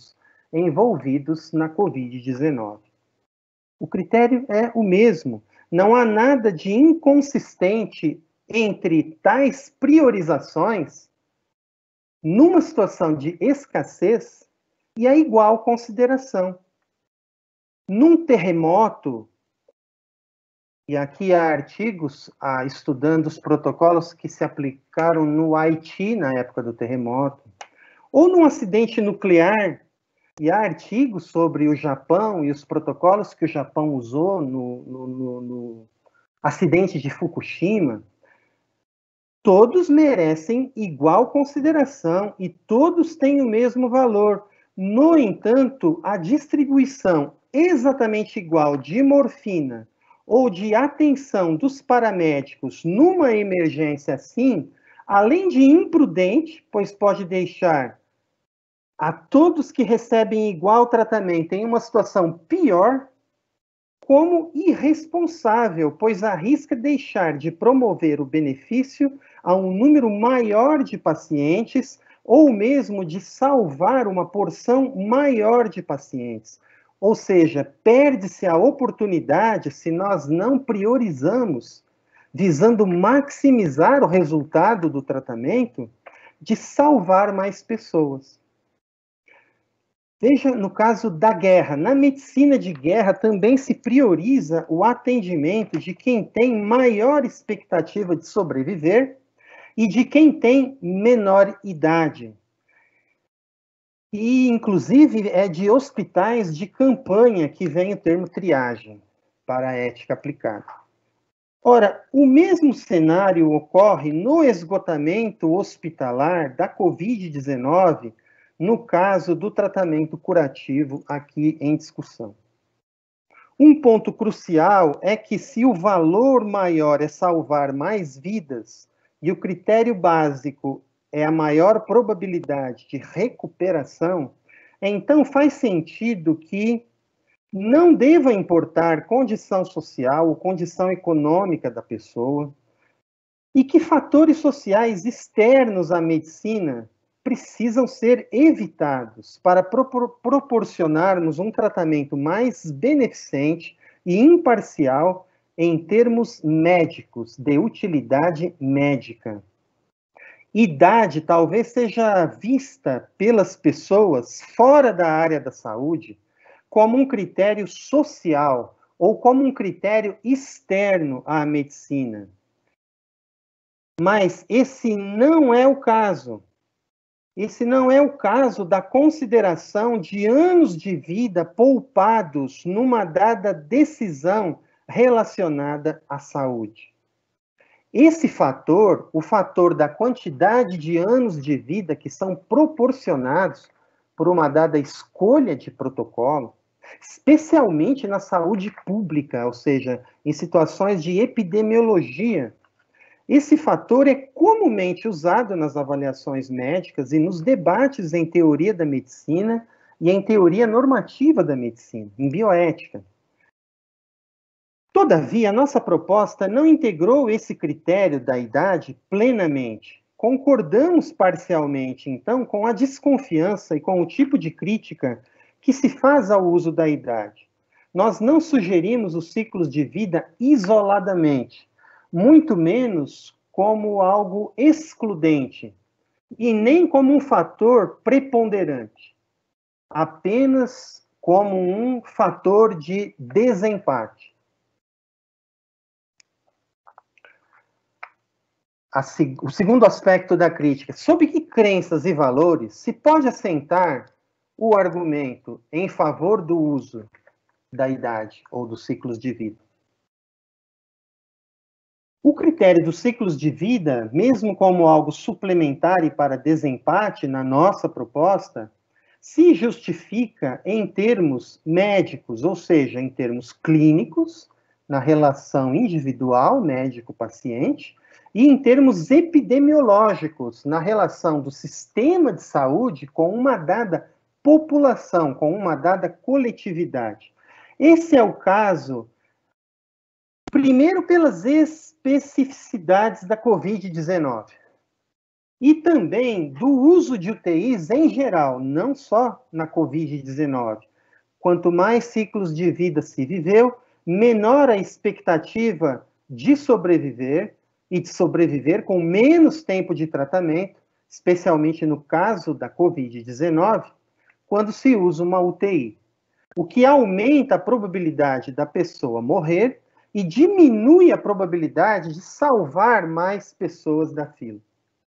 envolvidos na Covid-19. O critério é o mesmo. Não há nada de inconsistente entre tais priorizações numa situação de escassez e a igual consideração. Num terremoto, e aqui há artigos estudando os protocolos que se aplicaram no Haiti na época do terremoto, ou num acidente nuclear, e há artigos sobre o Japão e os protocolos que o Japão usou no acidente de Fukushima. Todos merecem igual consideração e todos têm o mesmo valor. No entanto, a distribuição exatamente igual de morfina ou de atenção dos paramédicos numa emergência assim, além de imprudente, pois pode deixar a todos que recebem igual tratamento em uma situação pior, como irresponsável, pois arrisca deixar de promover o benefício a um número maior de pacientes ou mesmo de salvar uma porção maior de pacientes. Ou seja, perde-se a oportunidade se nós não priorizamos, visando maximizar o resultado do tratamento, de salvar mais pessoas. Veja, no caso da guerra, na medicina de guerra também se prioriza o atendimento de quem tem maior expectativa de sobreviver e de quem tem menor idade. E, inclusive, é de hospitais de campanha que vem o termo triagem, para a ética aplicada. Ora, o mesmo cenário ocorre no esgotamento hospitalar da Covid-19, no caso do tratamento curativo aqui em discussão. Um ponto crucial é que se o valor maior é salvar mais vidas e o critério básico é a maior probabilidade de recuperação, então faz sentido que não deva importar condição social ou condição econômica da pessoa e que fatores sociais externos à medicina precisam ser evitados para proporcionarmos um tratamento mais beneficente e imparcial em termos médicos, de utilidade médica. Idade talvez seja vista pelas pessoas fora da área da saúde como um critério social ou como um critério externo à medicina. Mas esse não é o caso. Esse não é o caso da consideração de anos de vida poupados numa dada decisão relacionada à saúde. Esse fator, o fator da quantidade de anos de vida que são proporcionados por uma dada escolha de protocolo, especialmente na saúde pública, ou seja, em situações de epidemiologia, esse fator é comumente usado nas avaliações médicas e nos debates em teoria da medicina e em teoria normativa da medicina, em bioética. Todavia, a nossa proposta não integrou esse critério da idade plenamente. Concordamos parcialmente, então, com a desconfiança e com o tipo de crítica que se faz ao uso da idade. Nós não sugerimos os ciclos de vida isoladamente, muito menos como algo excludente, e nem como um fator preponderante, apenas como um fator de desempate. O segundo aspecto da crítica, sob que crenças e valores se pode assentar o argumento em favor do uso da idade ou dos ciclos de vida? O critério dos ciclos de vida, mesmo como algo suplementar e para desempate na nossa proposta, se justifica em termos médicos, ou seja, em termos clínicos, na relação individual médico-paciente, e em termos epidemiológicos, na relação do sistema de saúde com uma dada população, com uma dada coletividade. Esse é o caso, primeiro, pelas especificidades da Covid-19. e também do uso de UTIs em geral, não só na Covid-19. Quanto mais ciclos de vida se viveu, menor a expectativa de sobreviver, e de sobreviver com menos tempo de tratamento, especialmente no caso da Covid-19, quando se usa uma UTI, o que aumenta a probabilidade da pessoa morrer e diminui a probabilidade de salvar mais pessoas da fila.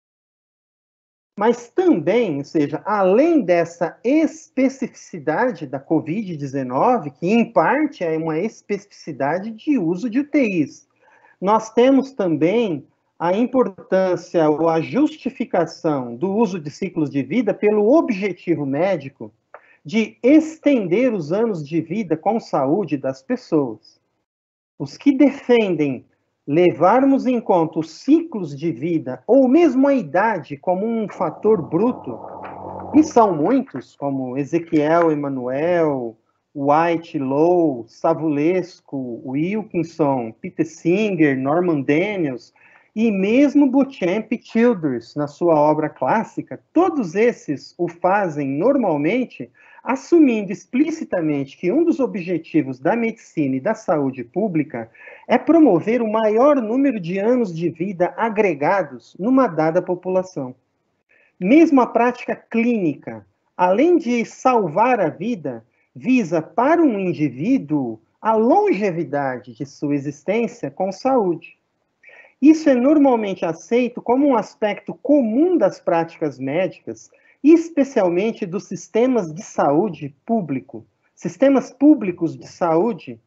Mas também, ou seja, além dessa especificidade da Covid-19, que em parte é uma especificidade de uso de UTIs, nós temos também a importância ou a justificação do uso de ciclos de vida pelo objetivo médico de estender os anos de vida com saúde das pessoas. Os que defendem levarmos em conta os ciclos de vida, ou mesmo a idade, como um fator bruto, e são muitos, como Ezequiel Emanuel, White, Low, Savulescu, Wilkinson, Peter Singer, Norman Daniels, e mesmo Beauchamp e Childers, na sua obra clássica, todos esses o fazem normalmente assumindo explicitamente que um dos objetivos da medicina e da saúde pública é promover o maior número de anos de vida agregados numa dada população. Mesmo a prática clínica, além de salvar a vida, visa para um indivíduo a longevidade de sua existência com saúde. Isso é normalmente aceito como um aspecto comum das práticas médicas, especialmente dos sistemas de saúde público, sistemas públicos de saúde,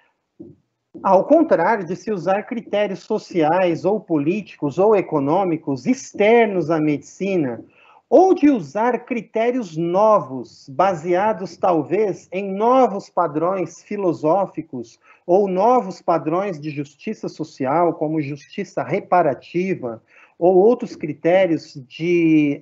ao contrário de se usar critérios sociais ou políticos ou econômicos externos à medicina, ou de usar critérios novos, baseados talvez em novos padrões filosóficos ou novos padrões de justiça social, como justiça reparativa, ou outros critérios de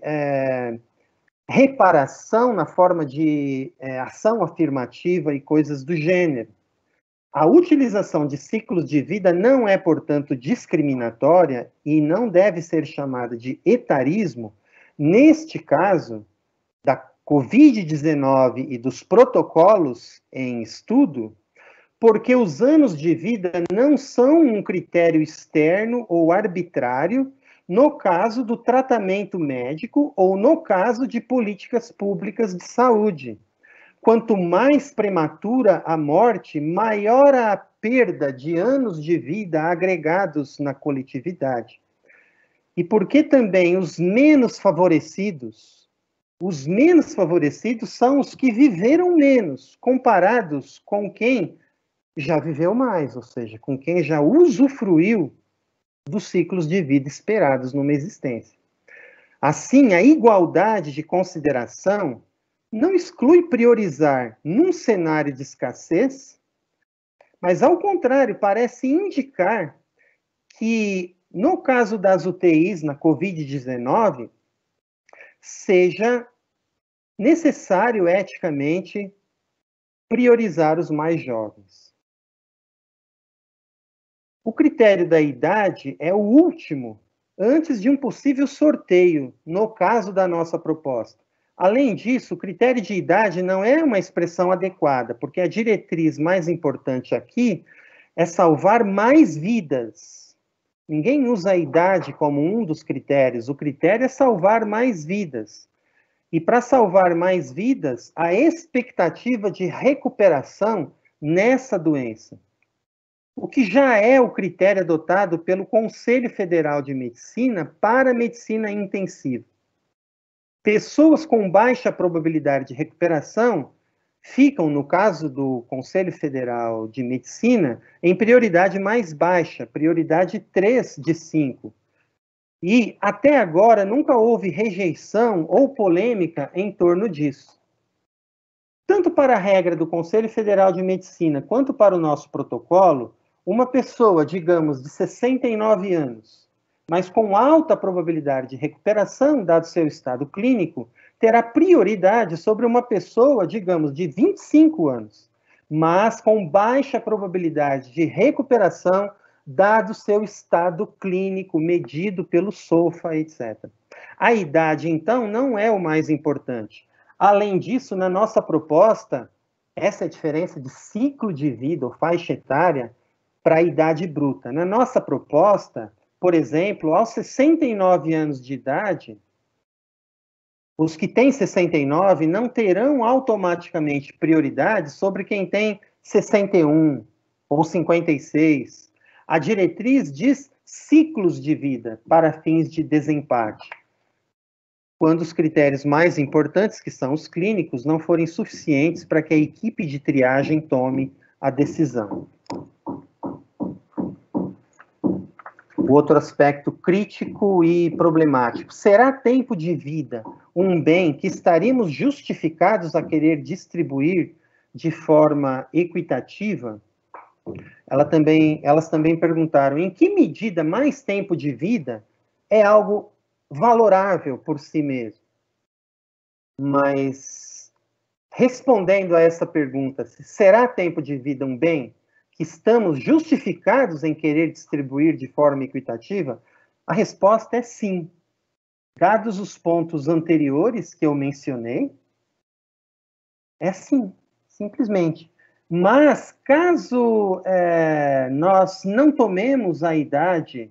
reparação na forma de ação afirmativa e coisas do gênero. A utilização de ciclos de vida não é, portanto, discriminatória e não deve ser chamada de etarismo, neste caso, da Covid-19 e dos protocolos em estudo, porque os anos de vida não são um critério externo ou arbitrário no caso do tratamento médico ou no caso de políticas públicas de saúde. Quanto mais prematura a morte, maior a perda de anos de vida agregados na coletividade. E porque também os menos favorecidos são os que viveram menos, comparados com quem já viveu mais, ou seja, com quem já usufruiu dos ciclos de vida esperados numa existência. Assim, a igualdade de consideração não exclui priorizar num cenário de escassez, mas, ao contrário, parece indicar que, no caso das UTIs na Covid-19, seja necessário eticamente priorizar os mais jovens. O critério da idade é o último, antes de um possível sorteio, no caso da nossa proposta. Além disso, o critério de idade não é uma expressão adequada, porque a diretriz mais importante aqui é salvar mais vidas. Ninguém usa a idade como um dos critérios, o critério é salvar mais vidas. E para salvar mais vidas, a expectativa de recuperação nessa doença, o que já é o critério adotado pelo Conselho Federal de Medicina para a medicina intensiva. Pessoas com baixa probabilidade de recuperação ficam, no caso do Conselho Federal de Medicina, em prioridade mais baixa, prioridade 3 de 5. E, até agora, nunca houve rejeição ou polêmica em torno disso. Tanto para a regra do Conselho Federal de Medicina quanto para o nosso protocolo, uma pessoa, digamos, de 69 anos, mas com alta probabilidade de recuperação, dado seu estado clínico, terá prioridade sobre uma pessoa, digamos, de 25 anos, mas com baixa probabilidade de recuperação, dado seu estado clínico, medido pelo SOFA, etc. A idade, então, não é o mais importante. Além disso, na nossa proposta, essa é a diferença de ciclo de vida ou faixa etária para a idade bruta. Na nossa proposta, por exemplo, aos 69 anos de idade, os que têm 69 não terão automaticamente prioridade sobre quem tem 61 ou 56. A diretriz diz ciclos de vida para fins de desempate, quando os critérios mais importantes, que são os clínicos, não forem suficientes para que a equipe de triagem tome a decisão. O outro aspecto crítico e problemático. Será tempo de vida um bem que estaríamos justificados a querer distribuir de forma equitativa? Elas também perguntaram, em que medida mais tempo de vida é algo valorável por si mesmo? Mas, respondendo a essa pergunta, será tempo de vida um bem que estamos justificados em querer distribuir de forma equitativa? A resposta é sim. Dados os pontos anteriores que eu mencionei, é sim, simplesmente. Mas, caso nós não tomemos a idade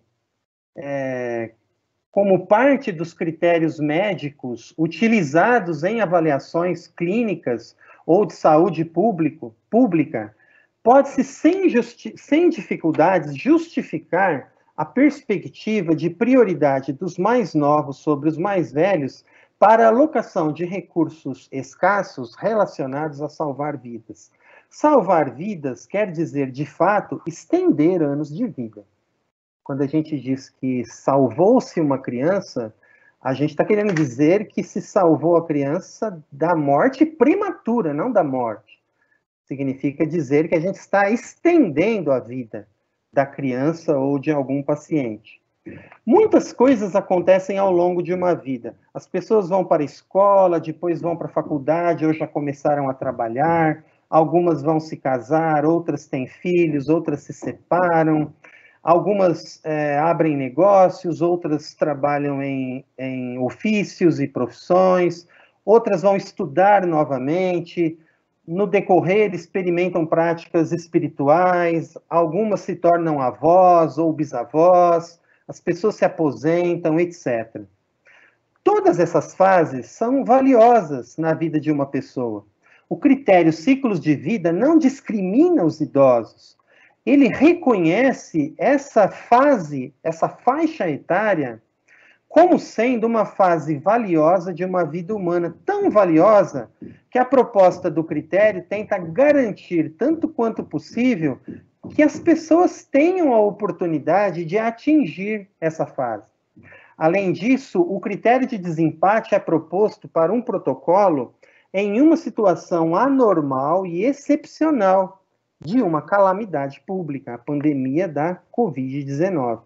como parte dos critérios médicos utilizados em avaliações clínicas ou de saúde pública, pode-se sem dificuldades justificar a perspectiva de prioridade dos mais novos sobre os mais velhos para a alocação de recursos escassos relacionados a salvar vidas. Salvar vidas quer dizer, de fato, estender anos de vida. Quando a gente diz que salvou-se uma criança, a gente está querendo dizer que se salvou a criança da morte prematura, não da morte. Significa dizer que a gente está estendendo a vida da criança ou de algum paciente. Muitas coisas acontecem ao longo de uma vida. As pessoas vão para a escola, depois vão para a faculdade, ou já começaram a trabalhar, algumas vão se casar, outras têm filhos, outras se separam, algumas abrem negócios, outras trabalham em ofícios e profissões, outras vão estudar novamente, no decorrer experimentam práticas espirituais, algumas se tornam avós ou bisavós, as pessoas se aposentam, etc. Todas essas fases são valiosas na vida de uma pessoa. O critério ciclos de vida não discrimina os idosos. Ele reconhece essa fase, essa faixa etária, como sendo uma fase valiosa de uma vida humana, tão valiosa que a proposta do critério tenta garantir, tanto quanto possível, que as pessoas tenham a oportunidade de atingir essa fase. Além disso, o critério de desempate é proposto para um protocolo em uma situação anormal e excepcional de uma calamidade pública, a pandemia da Covid-19.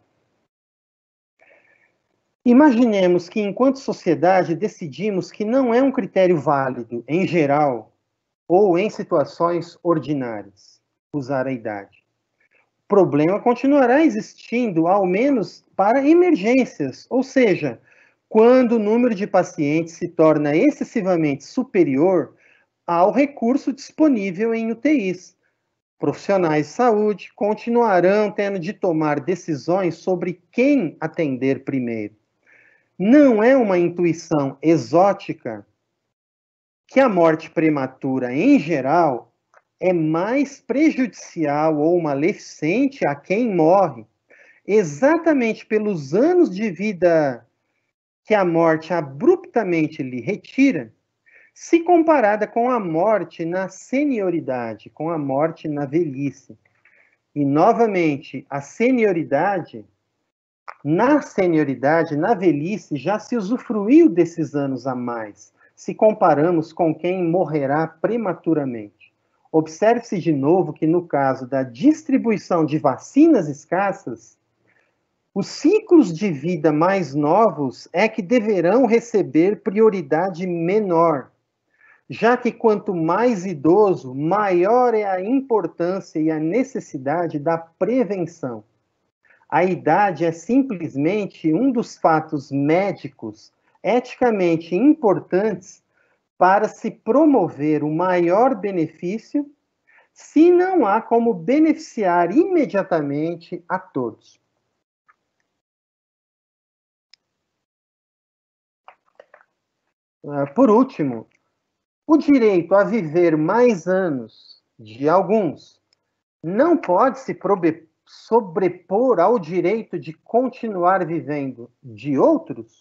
Imaginemos que, enquanto sociedade, decidimos que não é um critério válido, em geral, ou em situações ordinárias, usar a idade. O problema continuará existindo, ao menos para emergências, ou seja, quando o número de pacientes se torna excessivamente superior ao recurso disponível em UTIs. Profissionais de saúde continuarão tendo de tomar decisões sobre quem atender primeiro. Não é uma intuição exótica que a morte prematura, em geral, é mais prejudicial ou maleficente a quem morre, exatamente pelos anos de vida que a morte abruptamente lhe retira, se comparada com a morte na senioridade, com a morte na velhice. E, novamente, a senioridade, na velhice, já se usufruiu desses anos a mais, se comparamos com quem morrerá prematuramente. Observe-se de novo que, no caso da distribuição de vacinas escassas, os ciclos de vida mais novos é que deverão receber prioridade menor, já que quanto mais idoso, maior é a importância e a necessidade da prevenção. a idade é simplesmente um dos fatos médicos eticamente importantes para se promover o maior benefício, se não há como beneficiar imediatamente a todos. Por último, o direito a viver mais anos de alguns não pode se sobrepor ao direito de continuar vivendo de outros?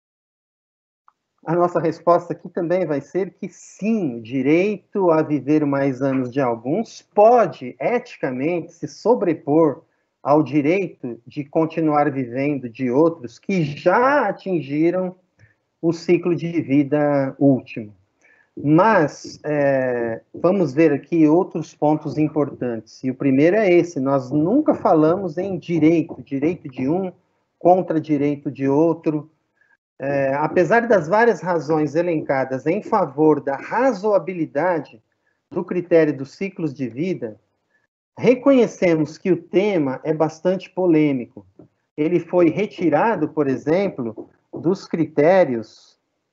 A nossa resposta aqui também vai ser que sim, o direito a viver mais anos de alguns pode, eticamente, se sobrepor ao direito de continuar vivendo de outros que já atingiram o ciclo de vida último. Mas, vamos ver aqui outros pontos importantes. E o primeiro é esse, nós nunca falamos em direito de um contra direito de outro. Apesar das várias razões elencadas em favor da razoabilidade do critério dos ciclos de vida, reconhecemos que o tema é bastante polêmico. Ele foi retirado, por exemplo, dos critérios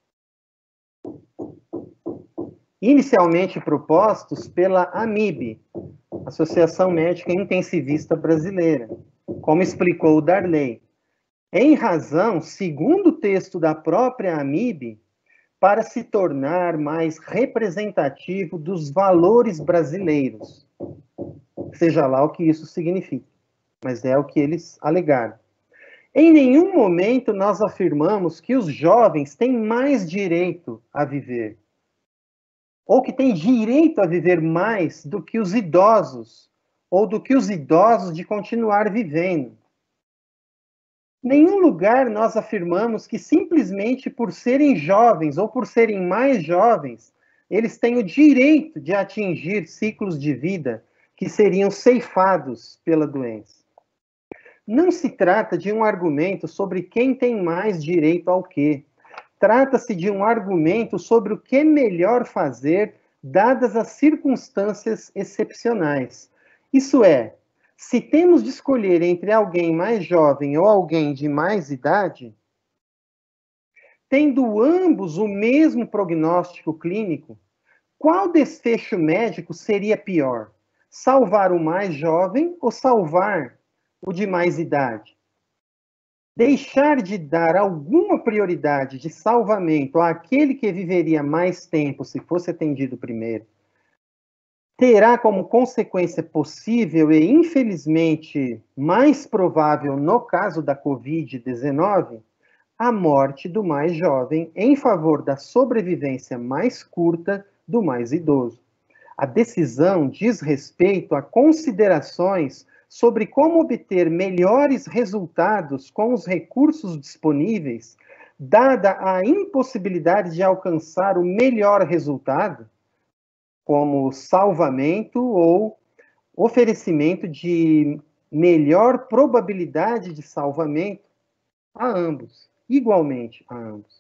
inicialmente propostos pela AMIB, Associação Médica Intensivista Brasileira, como explicou o Darley, em razão, segundo o texto da própria AMIB, para se tornar mais representativo dos valores brasileiros, seja lá o que isso significa, mas é o que eles alegaram. Em nenhum momento nós afirmamos que os jovens têm mais direito a viver, ou que têm direito a viver mais do que os idosos, ou do que os idosos de continuar vivendo. Em nenhum lugar nós afirmamos que simplesmente por serem jovens ou por serem mais jovens, eles têm o direito de atingir ciclos de vida que seriam ceifados pela doença. Não se trata de um argumento sobre quem tem mais direito ao quê. Trata-se de um argumento sobre o que é melhor fazer, dadas as circunstâncias excepcionais. Isso é, se temos de escolher entre alguém mais jovem ou alguém de mais idade, tendo ambos o mesmo prognóstico clínico, qual desfecho médico seria pior? Salvar o mais jovem ou salvar o de mais idade? Deixar de dar alguma prioridade de salvamento àquele que viveria mais tempo se fosse atendido primeiro, terá como consequência possível e, infelizmente, mais provável no caso da Covid-19, a morte do mais jovem em favor da sobrevivência mais curta do mais idoso. A decisão diz respeito a considerações sobre como obter melhores resultados com os recursos disponíveis, dada a impossibilidade de alcançar o melhor resultado, como salvamento ou oferecimento de melhor probabilidade de salvamento a ambos, igualmente a ambos.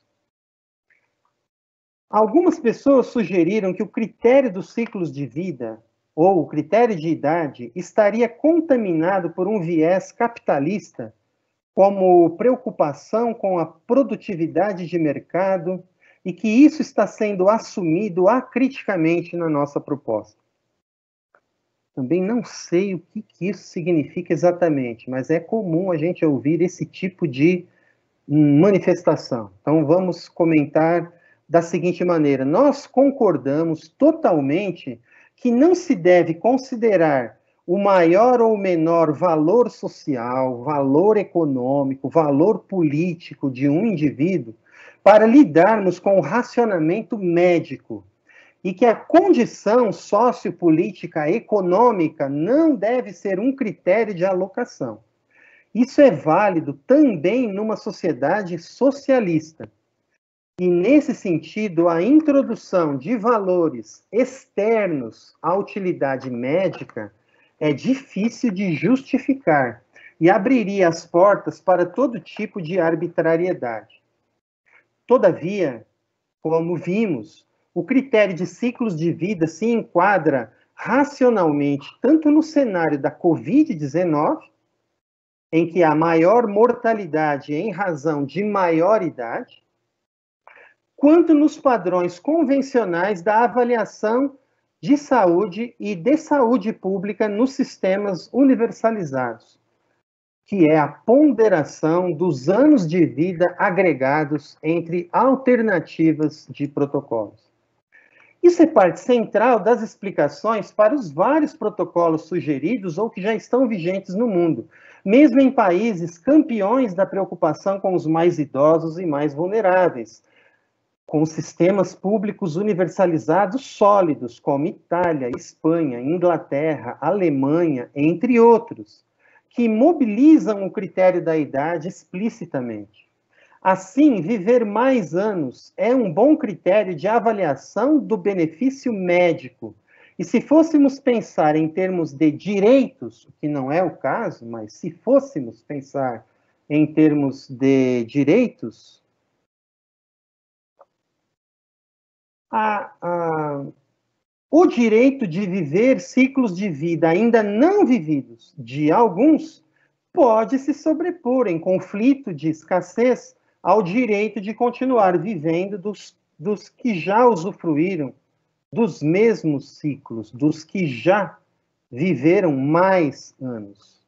Algumas pessoas sugeriram que o critério dos ciclos de vida ou o critério de idade estaria contaminado por um viés capitalista, como preocupação com a produtividade de mercado, e que isso está sendo assumido acriticamente na nossa proposta. Também não sei o que isso significa exatamente, mas é comum a gente ouvir esse tipo de manifestação. Então, vamos comentar da seguinte maneira: nós concordamos totalmente que não se deve considerar o maior ou menor valor social, valor econômico, valor político de um indivíduo para lidarmos com o racionamento médico, e que a condição sociopolítica econômica não deve ser um critério de alocação. Isso é válido também numa sociedade socialista. E, nesse sentido, a introdução de valores externos à utilidade médica é difícil de justificar e abriria as portas para todo tipo de arbitrariedade. Todavia, como vimos, o critério de ciclos de vida se enquadra racionalmente tanto no cenário da Covid-19, em que há maior mortalidade em razão de maior idade, quanto nos padrões convencionais da avaliação de saúde e de saúde pública nos sistemas universalizados, que é a ponderação dos anos de vida agregados entre alternativas de protocolos. Isso é parte central das explicações para os vários protocolos sugeridos ou que já estão vigentes no mundo, mesmo em países campeões da preocupação com os mais idosos e mais vulneráveis, com sistemas públicos universalizados sólidos, como Itália, Espanha, Inglaterra, Alemanha, entre outros, que mobilizam o critério da idade explicitamente. Assim, viver mais anos é um bom critério de avaliação do benefício médico. E se fôssemos pensar em termos de direitos, o que não é o caso, mas se fôssemos pensar em termos de direitos, o direito de viver ciclos de vida ainda não vividos de alguns pode se sobrepor em conflito de escassez ao direito de continuar vivendo dos que já usufruíram dos mesmos ciclos, dos que já viveram mais anos.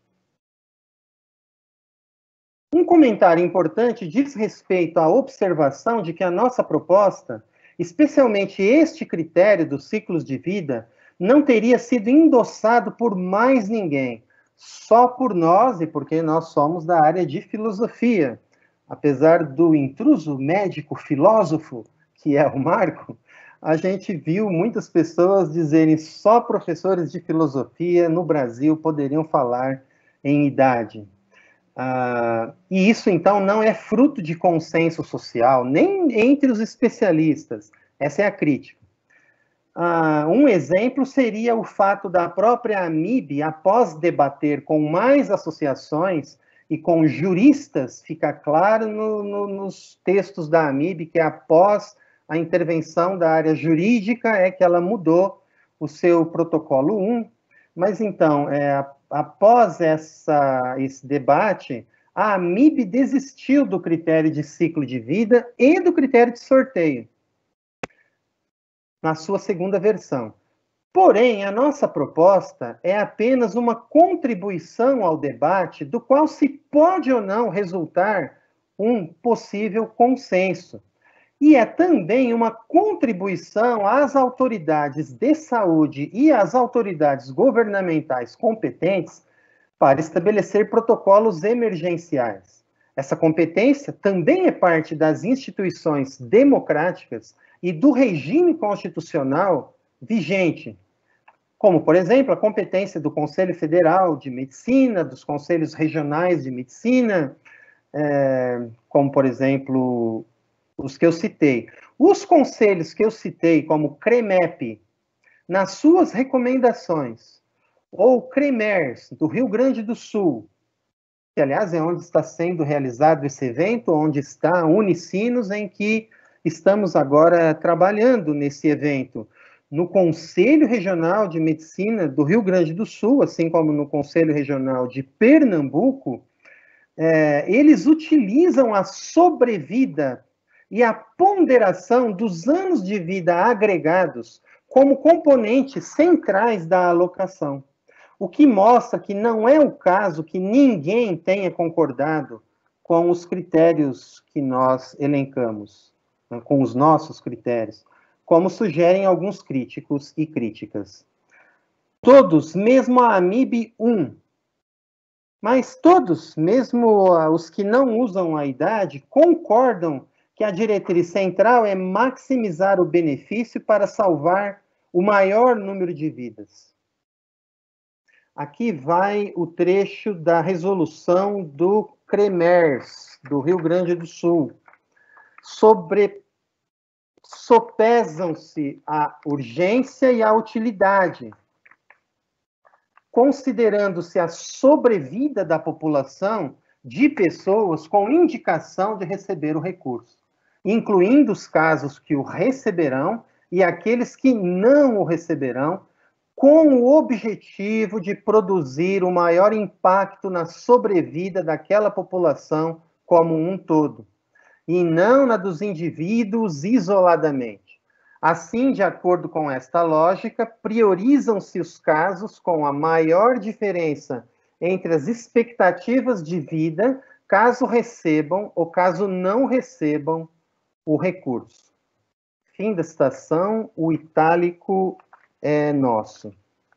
Um comentário importante diz respeito à observação de que a nossa proposta, especialmente este critério dos ciclos de vida, não teria sido endossado por mais ninguém, só por nós e porque nós somos da área de filosofia. Apesar do intruso médico filósofo, que é o Marco, a gente viu muitas pessoas dizerem só professores de filosofia no Brasil poderiam falar em idade. E isso, então, não é fruto de consenso social, nem entre os especialistas. Essa é a crítica. Um exemplo seria o fato da própria AMIB, após debater com mais associações e com juristas, fica claro nos textos da AMIB que após a intervenção da área jurídica é que ela mudou o seu protocolo 1. Mas, então, após esse debate, a AMIB desistiu do critério de ciclo de vida e do critério de sorteio, na sua segunda versão. Porém, a nossa proposta é apenas uma contribuição ao debate do qual se pode ou não resultar um possível consenso. E é também uma contribuição às autoridades de saúde e às autoridades governamentais competentes para estabelecer protocolos emergenciais. Essa competência também é parte das instituições democráticas e do regime constitucional vigente, como, por exemplo, a competência do Conselho Federal de Medicina, dos Conselhos Regionais de Medicina, como, por exemplo, os que eu citei. Os conselhos que eu citei, como CREMEP, nas suas recomendações, ou CREMERS, do Rio Grande do Sul, que, aliás, é onde está sendo realizado esse evento, onde está a Unicinos, em que estamos agora trabalhando nesse evento. No Conselho Regional de Medicina do Rio Grande do Sul, assim como no Conselho Regional de Pernambuco, eles utilizam a sobrevida e a ponderação dos anos de vida agregados como componentes centrais da alocação, o que mostra que não é o caso que ninguém tenha concordado com os critérios que nós elencamos, né, com os nossos critérios, como sugerem alguns críticos e críticas. Todos, mesmo a AMIB 1, mas todos, mesmo os que não usam a idade, concordam que a diretriz central é maximizar o benefício para salvar o maior número de vidas. Aqui vai o trecho da resolução do CREMERS, do Rio Grande do Sul. Sopesam-se a urgência e a utilidade, considerando-se a sobrevida da população de pessoas com indicação de receber o recurso, incluindo os casos que o receberão e aqueles que não o receberão, com o objetivo de produzir o maior impacto na sobrevida daquela população como um todo, e não na dos indivíduos isoladamente. Assim, de acordo com esta lógica, priorizam-se os casos com a maior diferença entre as expectativas de vida, caso recebam ou caso não recebam o recurso. Fim da citação, o itálico é nosso.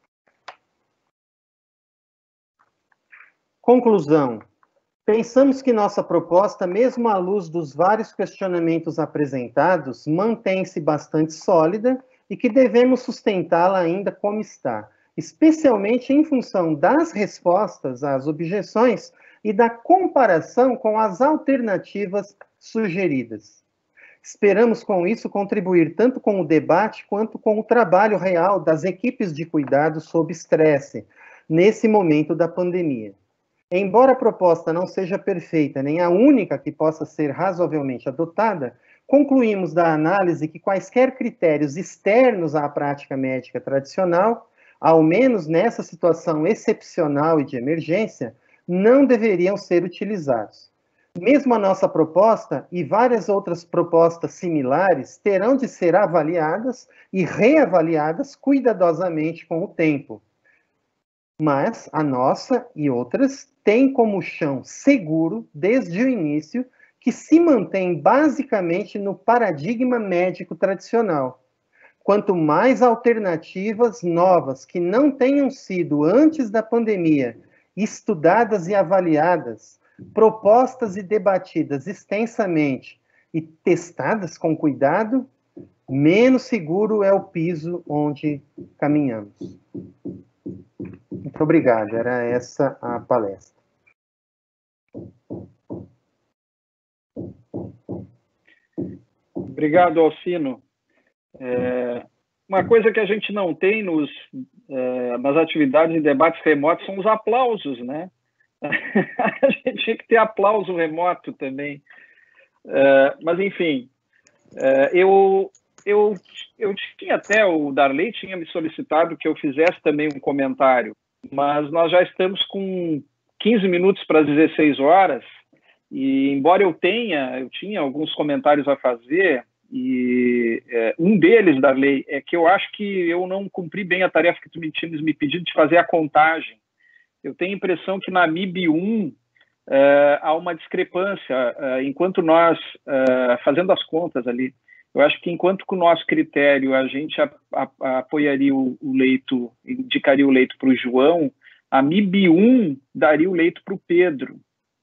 Conclusão. Pensamos que nossa proposta, mesmo à luz dos vários questionamentos apresentados, mantém-se bastante sólida e que devemos sustentá-la ainda como está, especialmente em função das respostas às objeções e da comparação com as alternativas sugeridas. Esperamos, com isso, contribuir tanto com o debate quanto com o trabalho real das equipes de cuidado sob estresse, nesse momento da pandemia. Embora a proposta não seja perfeita, nem a única que possa ser razoavelmente adotada, concluímos da análise que quaisquer critérios externos à prática médica tradicional, ao menos nessa situação excepcional e de emergência, não deveriam ser utilizados. Mesmo a nossa proposta e várias outras propostas similares terão de ser avaliadas e reavaliadas cuidadosamente com o tempo. Mas a nossa e outras têm como chão seguro, desde o início, que se mantém basicamente no paradigma médico tradicional. Quanto mais alternativas novas que não tenham sido antes da pandemia estudadas e avaliadas, propostas e debatidas extensamente e testadas com cuidado, menos seguro é o piso onde caminhamos. Muito obrigado, era essa a palestra. Obrigado, Alcino. Uma coisa que a gente não tem nas atividades de debates remotos são os aplausos, né? A gente tinha que ter aplauso remoto também. Mas, enfim, eu tinha até, o Darley tinha me solicitado que eu fizesse também um comentário, mas nós já estamos com 15 minutos para as 16 horas, e embora eu tinha alguns comentários a fazer, e um deles, Darley, é que eu acho que eu não cumpri bem a tarefa que tu me tinhas me pedido de fazer a contagem. Eu tenho a impressão que na MIB1 há uma discrepância, enquanto nós, fazendo as contas ali, eu acho que enquanto com o nosso critério a gente apoiaria o leito, indicaria o leito para o João, a MIB1 daria o leito para o Pedro.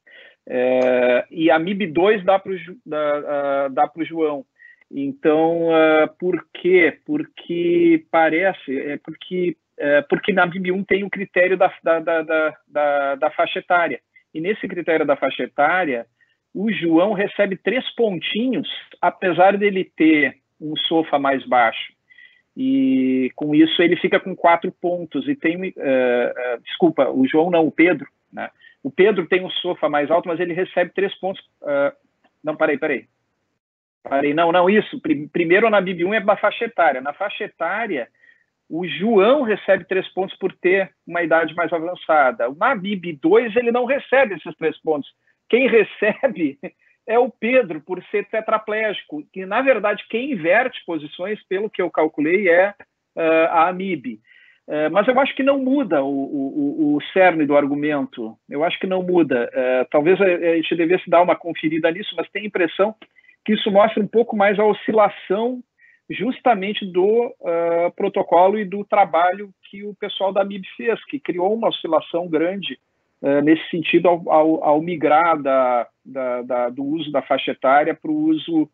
E a MIB2 dá para o João. Então, por quê? Porque parece... porque na MIB1 tem o critério da faixa etária. E nesse critério da faixa etária, o João recebe 3 pontinhos, apesar dele ter um SOFA mais baixo. E com isso ele fica com 4 pontos. E tem, desculpa, o João não, o Pedro, né? O Pedro tem um SOFA mais alto, mas ele recebe 3 pontos. Não, parei. Não, isso. Primeiro na MIB1 é da faixa etária. Na faixa etária, o João recebe 3 pontos por ter uma idade mais avançada. Na MIB2 ele não recebe esses 3 pontos. Quem recebe é o Pedro, por ser tetraplégico, que, na verdade, quem inverte posições, pelo que eu calculei, é a AMIB. Mas eu acho que não muda o cerne do argumento. Eu acho que não muda. Talvez a gente devesse dar uma conferida nisso, mas tenho a impressão que isso mostra um pouco mais a oscilação justamente do protocolo e do trabalho que o pessoal da AMIB fez, que criou uma oscilação grande nesse sentido ao migrar do uso da faixa etária para o uso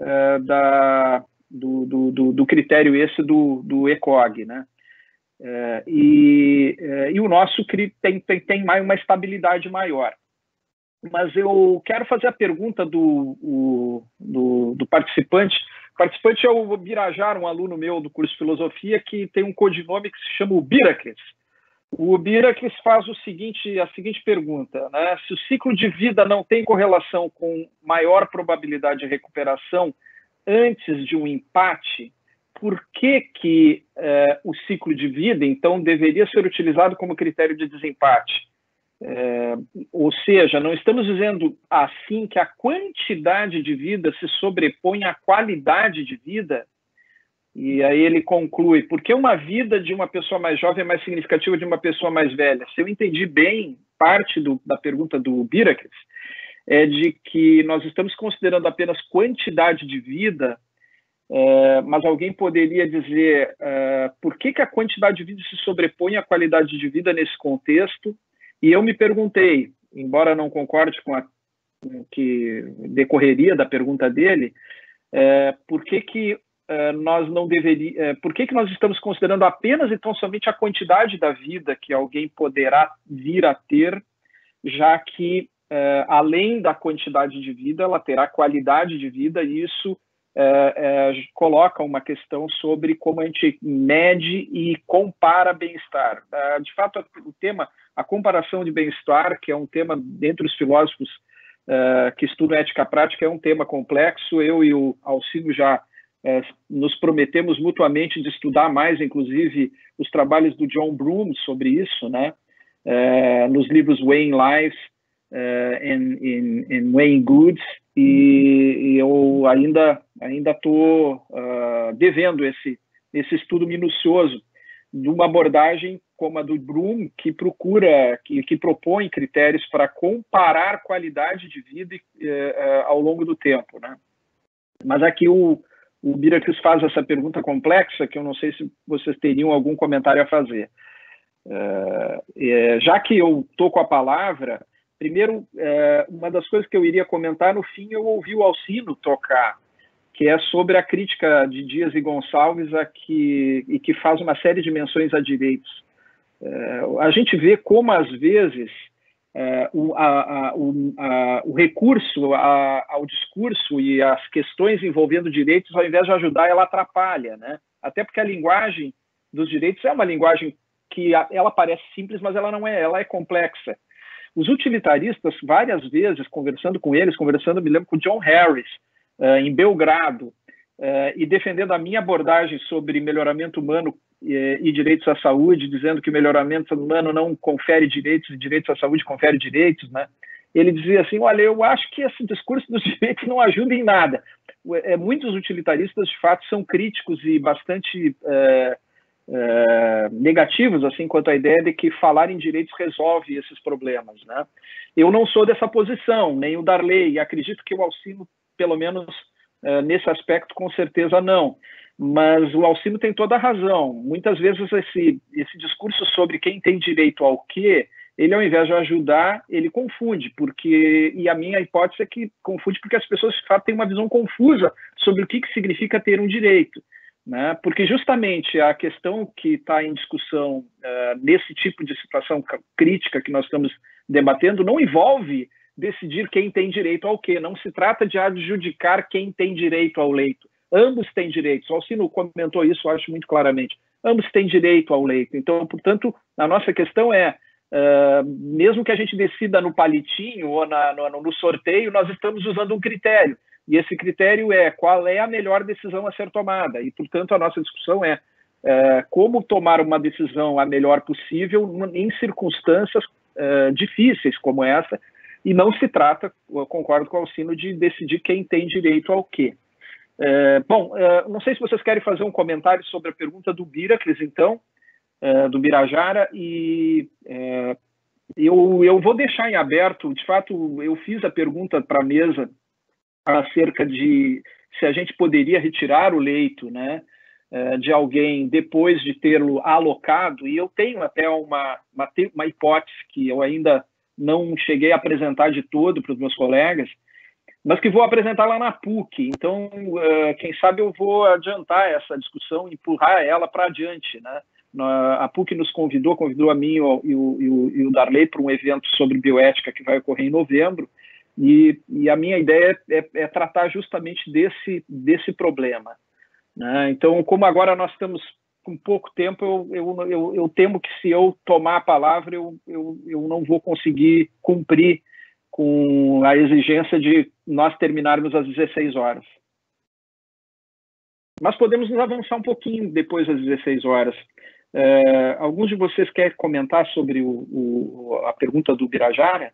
do critério esse do ECOG, né? E o nosso tem uma estabilidade maior. Mas eu quero fazer a pergunta do participante. O participante é o Birajar, um aluno meu do curso de filosofia, que tem um codinome que se chama o Biracles. O Biracles faz a seguinte pergunta, né? Se o ciclo de vida não tem correlação com maior probabilidade de recuperação antes de um empate, por que o ciclo de vida, então, deveria ser utilizado como critério de desempate. Ou seja, não estamos dizendo assim que a quantidade de vida se sobrepõe à qualidade de vida. E aí ele conclui, por que uma vida de uma pessoa mais jovem é mais significativa de uma pessoa mais velha? Se eu entendi bem, parte da pergunta do Biracles é de que nós estamos considerando apenas quantidade de vida, mas alguém poderia dizer por que a quantidade de vida se sobrepõe à qualidade de vida nesse contexto? E eu me perguntei, embora não concorde com o que decorreria da pergunta dele, por que nós estamos considerando apenas e tão somente a quantidade da vida que alguém poderá vir a ter, já que, além da quantidade de vida, ela terá qualidade de vida, e isso coloca uma questão sobre como a gente mede e compara bem-estar. De fato, o tema, a comparação de bem-estar, que é um tema dentre os filósofos que estudam ética prática, é um tema complexo. Eu e o Alcino já nos prometemos mutuamente de estudar mais, inclusive, os trabalhos do John Broome sobre isso, né? Nos livros Weighing Lives and Weighing Goods, e eu ainda estou devendo esse estudo minucioso de uma abordagem como a do Broome, que propõe critérios para comparar qualidade de vida ao longo do tempo, né? Mas aqui o Biracles faz essa pergunta complexa, que eu não sei se vocês teriam algum comentário a fazer. Já que eu estou com a palavra, primeiro, uma das coisas que eu iria comentar, no fim, eu ouvi o Alcino tocar, que é sobre a crítica de Dias e Gonçalves, e que faz uma série de menções a direitos. A gente vê como, às vezes, o recurso ao discurso e às questões envolvendo direitos, ao invés de ajudar, ela atrapalha, né? Até porque a linguagem dos direitos é uma linguagem que ela parece simples, mas ela não é, ela é complexa. Os utilitaristas, várias vezes, me lembro com o John Harris, em Belgrado, e defendendo a minha abordagem sobre melhoramento humano e direitos à saúde, dizendo que o melhoramento humano não confere direitos, e direitos à saúde confere direitos, né? Ele dizia assim, olha, eu acho que esse discurso dos direitos não ajuda em nada. Muitos utilitaristas, de fato, são críticos e bastante negativos, assim, quanto à ideia de que falar em direitos resolve esses problemas, né? Eu não sou dessa posição, nem o Darley, e acredito que o Alcino, pelo menos nesse aspecto, com certeza não. Mas o Alcino tem toda a razão. Muitas vezes esse discurso sobre quem tem direito ao quê, ele, ao invés de ajudar, ele confunde, e a minha hipótese é que confunde porque as pessoas, de fato, têm uma visão confusa sobre o que significa ter um direito, né? Porque justamente a questão que está em discussão nesse tipo de situação crítica que nós estamos debatendo não envolve decidir quem tem direito ao quê, não se trata de adjudicar quem tem direito ao leito. Ambos têm direitos. O Alcino comentou isso, eu acho, muito claramente. Ambos têm direito ao leito. Então, portanto, a nossa questão mesmo que a gente decida no palitinho ou no sorteio, nós estamos usando um critério. E esse critério é qual é a melhor decisão a ser tomada. E, portanto, a nossa discussão é como tomar uma decisão a melhor possível em circunstâncias difíceis como essa. E não se trata, eu concordo com o Alcino, de decidir quem tem direito ao quê. Não sei se vocês querem fazer um comentário sobre a pergunta do Biracles, então, do Birajara, e eu vou deixar em aberto. De fato, eu fiz a pergunta para a mesa acerca de se a gente poderia retirar o leito, né, de alguém depois de tê-lo alocado, e eu tenho até uma hipótese que eu ainda não cheguei a apresentar de todo para os meus colegas, mas que vou apresentar lá na PUC. Então, quem sabe eu vou adiantar essa discussão e empurrar ela para adiante, né? A PUC nos convidou a mim e o Darley para um evento sobre bioética que vai ocorrer em novembro, e a minha ideia é tratar justamente desse problema, né? Então, como agora nós estamos com pouco tempo, eu temo que se eu tomar a palavra, eu não vou conseguir cumprir com a exigência de nós terminarmos às 16 horas. Mas podemos nos avançar um pouquinho depois das 16 horas. Alguns de vocês querem comentar sobre a pergunta do Birajara?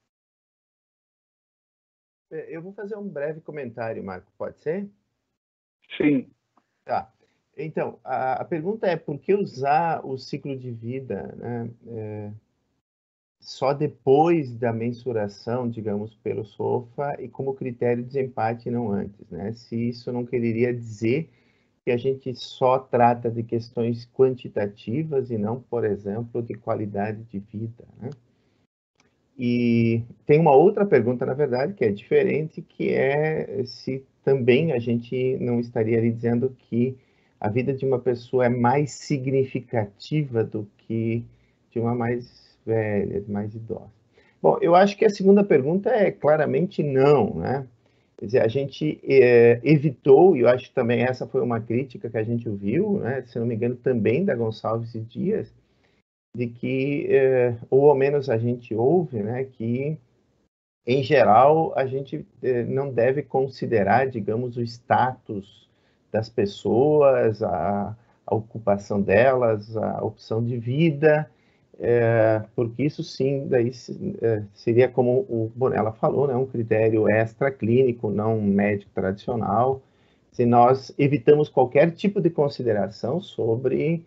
Eu vou fazer um breve comentário, Marco, pode ser? Sim. Tá. Então, a pergunta é por que usar o ciclo de vida, né, só depois da mensuração, digamos, pelo SOFA e como critério de desempate e não antes, né? Se isso não quereria dizer que a gente só trata de questões quantitativas e não, por exemplo, de qualidade de vida, né? E tem uma outra pergunta, na verdade, que é diferente, que é se também a gente não estaria ali dizendo que a vida de uma pessoa é mais significativa do que de uma mais velha, mais idosa. Bom, eu acho que a segunda pergunta é claramente não, né? Quer dizer, a gente evitou, e eu acho que também essa foi uma crítica que a gente ouviu, né, se não me engano, também da Gonçalves e Dias, de que, ou ao menos a gente ouve, né, que, em geral, a gente não deve considerar, digamos, o status das pessoas, a ocupação delas, a opção de vida, porque isso sim, daí seria como o Bonella falou, né, um critério extraclínico, não um médico tradicional, se nós evitamos qualquer tipo de consideração sobre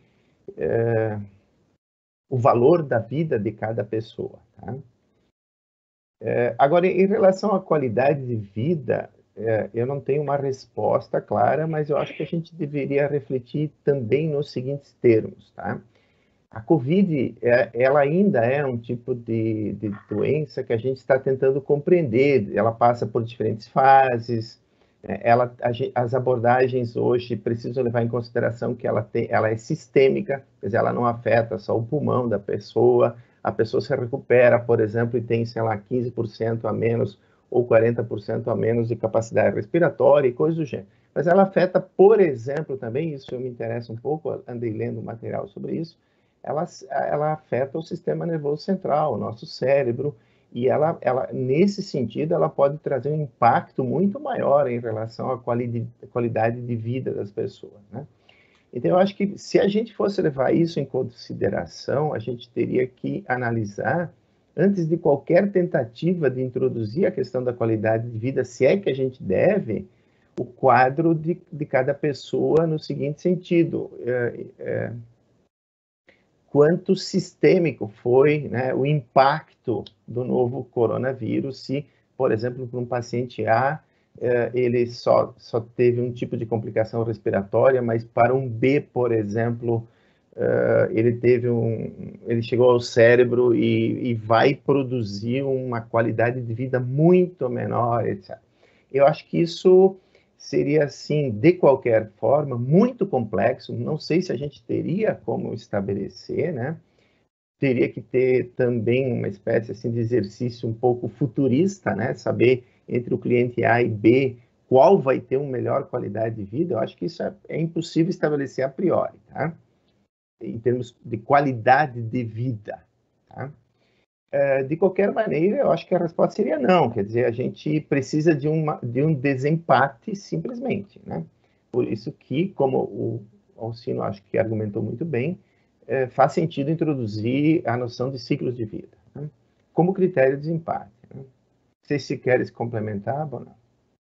o valor da vida de cada pessoa. Tá? Agora, em relação à qualidade de vida, eu não tenho uma resposta clara, mas eu acho que a gente deveria refletir também nos seguintes termos. Tá? A COVID, ela ainda é um tipo de doença que a gente está tentando compreender. Ela passa por diferentes fases. As abordagens hoje precisam levar em consideração que ela é sistêmica, quer dizer, ela não afeta só o pulmão da pessoa, a pessoa se recupera, por exemplo, e tem, sei lá, 15% a menos ou 40% a menos de capacidade respiratória e coisas do gênero. Mas ela afeta, por exemplo, também, isso me interessa um pouco, andei lendo material sobre isso, ela afeta o sistema nervoso central, o nosso cérebro, e ela, nesse sentido, ela pode trazer um impacto muito maior em relação à qualidade de vida das pessoas, né? Então, eu acho que se a gente fosse levar isso em consideração, a gente teria que analisar, antes de qualquer tentativa de introduzir a questão da qualidade de vida, se é que a gente deve, o quadro de cada pessoa no seguinte sentido: quanto sistêmico foi, né, o impacto do novo coronavírus, se, por exemplo, para um paciente A, ele só teve um tipo de complicação respiratória, mas para um B, por exemplo, ele chegou ao cérebro e vai produzir uma qualidade de vida muito menor, etc. Eu acho que isso seria, assim, de qualquer forma, muito complexo. Não sei se a gente teria como estabelecer, né? Teria que ter também uma espécie assim, de exercício um pouco futurista, né? Saber entre o cliente A e B qual vai ter uma melhor qualidade de vida. Eu acho que isso é impossível estabelecer a priori, tá? Em termos de qualidade de vida, tá? De qualquer maneira, eu acho que a resposta seria não. Quer dizer, a gente precisa de um desempate simplesmente, né? Por isso que, como o Alcino acho que argumentou muito bem, faz sentido introduzir a noção de ciclos de vida, né, como critério de desempate. Né? Não sei se queres complementar, Bonella.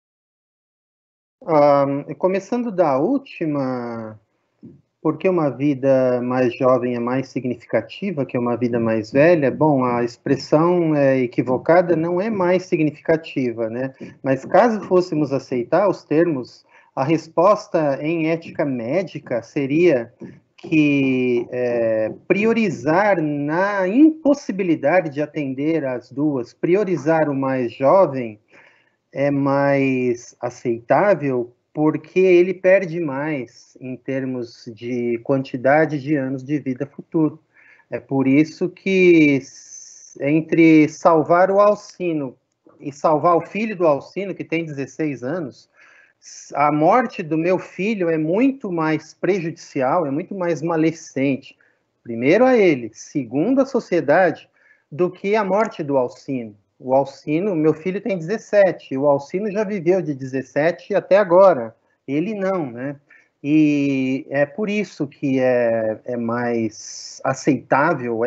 Começando da última, por que uma vida mais jovem é mais significativa que uma vida mais velha? Bom, a expressão equivocada não é mais significativa, né? Mas caso fôssemos aceitar os termos, a resposta em ética médica seria que priorizar na impossibilidade de atender as duas, priorizar o mais jovem é mais aceitável porque ele perde mais em termos de quantidade de anos de vida futuro. É por isso que entre salvar o Alcino e salvar o filho do Alcino, que tem 16 anos, a morte do meu filho é muito mais prejudicial, é muito mais maledicente, primeiro a ele, segundo a sociedade, do que a morte do Alcino. O Alcino, meu filho tem 17, o Alcino já viveu de 17 até agora, ele não, né? E é por isso que é mais aceitável,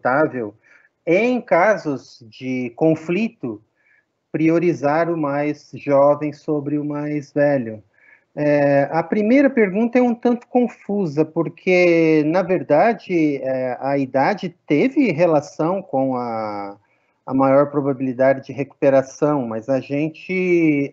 em casos de conflito, priorizar o mais jovem sobre o mais velho. A primeira pergunta é um tanto confusa, porque, na verdade, a idade teve relação com a maior probabilidade de recuperação, mas a gente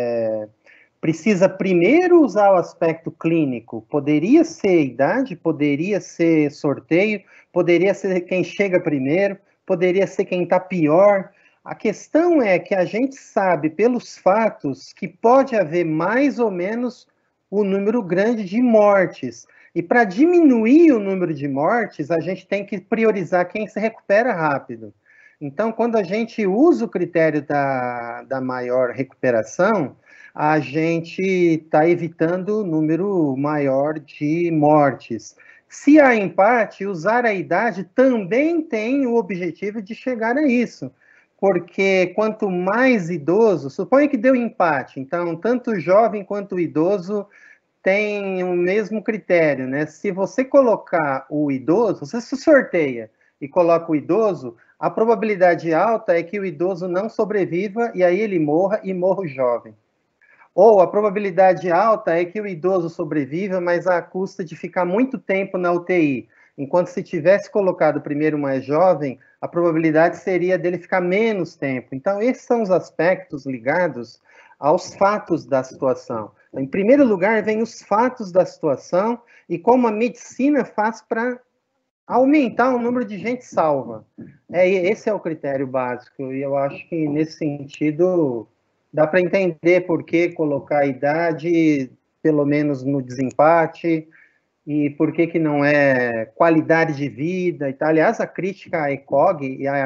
precisa primeiro usar o aspecto clínico. Poderia ser idade, poderia ser sorteio, poderia ser quem chega primeiro, poderia ser quem está pior. A questão é que a gente sabe pelos fatos que pode haver mais ou menos um número grande de mortes. E para diminuir o número de mortes, a gente tem que priorizar quem se recupera rápido. Então, quando a gente usa o critério da maior recuperação, a gente está evitando o número maior de mortes. Se há empate, usar a idade também tem o objetivo de chegar a isso. Porque quanto mais idoso, suponha que deu empate, então tanto o jovem quanto o idoso têm o mesmo critério, né? Se você colocar o idoso, você se sorteia e coloca o idoso, a probabilidade alta é que o idoso não sobreviva e aí ele morra e morra o jovem. Ou a probabilidade alta é que o idoso sobreviva, mas à custa de ficar muito tempo na UTI. Enquanto se tivesse colocado primeiro o mais jovem, a probabilidade seria dele ficar menos tempo. Então, esses são os aspectos ligados aos fatos da situação. Em primeiro lugar, vem os fatos da situação e como a medicina faz para aumentar o número de gente salva. Esse é o critério básico, e eu acho que, nesse sentido, dá para entender por que colocar a idade, pelo menos no desempate, e por que não é qualidade de vida e tal. Aliás, a crítica à ECOG e à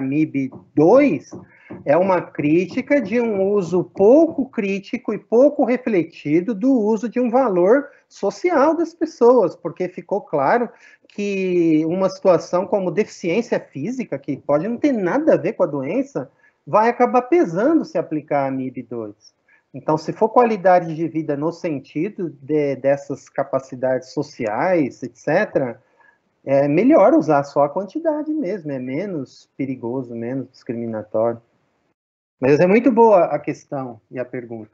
AMIB2 é uma crítica de um uso pouco crítico e pouco refletido do uso de um valor social das pessoas, porque ficou claro que uma situação como deficiência física, que pode não ter nada a ver com a doença, vai acabar pesando se aplicar a MIB2. Então, se for qualidade de vida no sentido dessas capacidades sociais, etc., é melhor usar só a quantidade mesmo, é menos perigoso, menos discriminatório. Mas é muito boa a questão e a pergunta.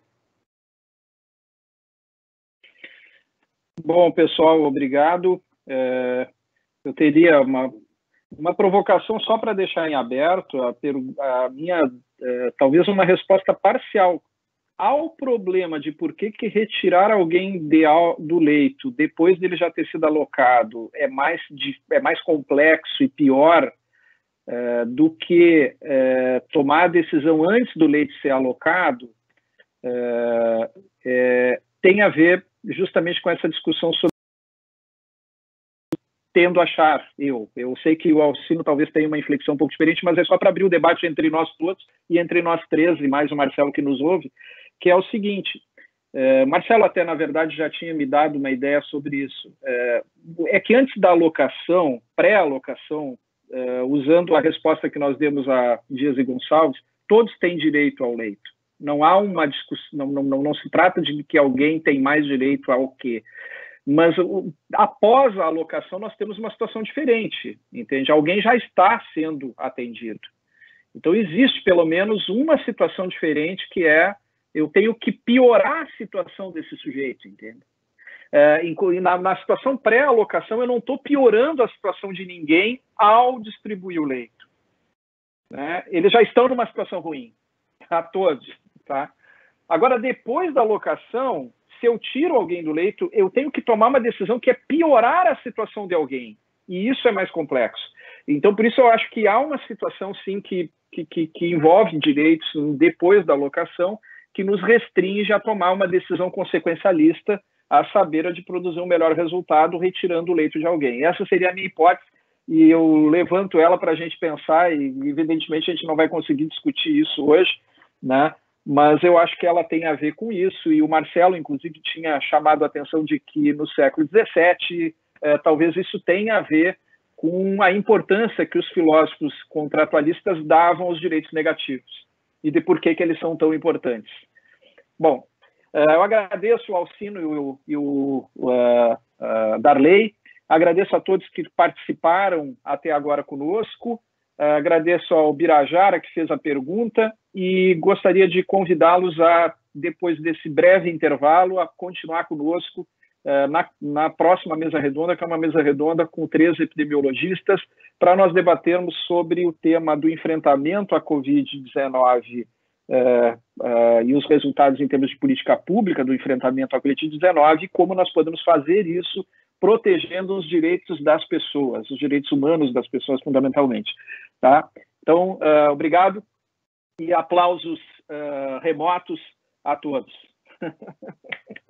Bom, pessoal, obrigado. Eu teria uma provocação só para deixar em aberto a minha, talvez uma resposta parcial ao problema de por que retirar alguém do leito depois dele já ter sido alocado é mais complexo e pior do que tomar a decisão antes do leito ser alocado, tem a ver justamente com essa discussão sobre tendo a achar, eu sei que o Alcino talvez tenha uma inflexão um pouco diferente, mas é só para abrir o debate entre nós todos e entre nós três, e mais o Marcelo que nos ouve, que é o seguinte, Marcelo até, na verdade, já tinha me dado uma ideia sobre isso, é que antes da alocação, pré-alocação, usando a resposta que nós demos a Dias e Gonçalves, todos têm direito ao leito. Não há uma discussão, não se trata de que alguém tem mais direito ao quê. Mas após a alocação nós temos uma situação diferente, entende? Alguém já está sendo atendido. Então existe pelo menos uma situação diferente que é eu tenho que piorar a situação desse sujeito, entende? Na situação pré-alocação eu não estou piorando a situação de ninguém ao distribuir o leito. Né? Eles já estão numa situação ruim, a todos. Tá? Agora, depois da alocação, se eu tiro alguém do leito, eu tenho que tomar uma decisão que é piorar a situação de alguém. E isso é mais complexo. Então, por isso eu acho que há uma situação, sim, que envolve direitos depois da alocação, que nos restringe a tomar uma decisão consequencialista, a saber, a de produzir um melhor resultado retirando o leito de alguém. Essa seria a minha hipótese, e eu levanto ela para a gente pensar, e evidentemente a gente não vai conseguir discutir isso hoje, né? Mas eu acho que ela tem a ver com isso, e o Marcelo, inclusive, tinha chamado a atenção de que no século XVII, talvez isso tenha a ver com a importância que os filósofos contratualistas davam aos direitos negativos, e de por que eles são tão importantes. Bom, Eu agradeço o Alcino e o Darley, agradeço a todos que participaram até agora conosco, agradeço ao Birajara, que fez a pergunta, e gostaria de convidá-los a, depois desse breve intervalo, a continuar conosco na próxima mesa redonda, que é uma mesa redonda com 3 epidemiologistas, para nós debatermos sobre o tema do enfrentamento à Covid-19 e os resultados em termos de política pública do enfrentamento à Covid-19 e como nós podemos fazer isso protegendo os direitos das pessoas, os direitos humanos das pessoas, fundamentalmente. Tá? Então, obrigado e aplausos remotos a todos.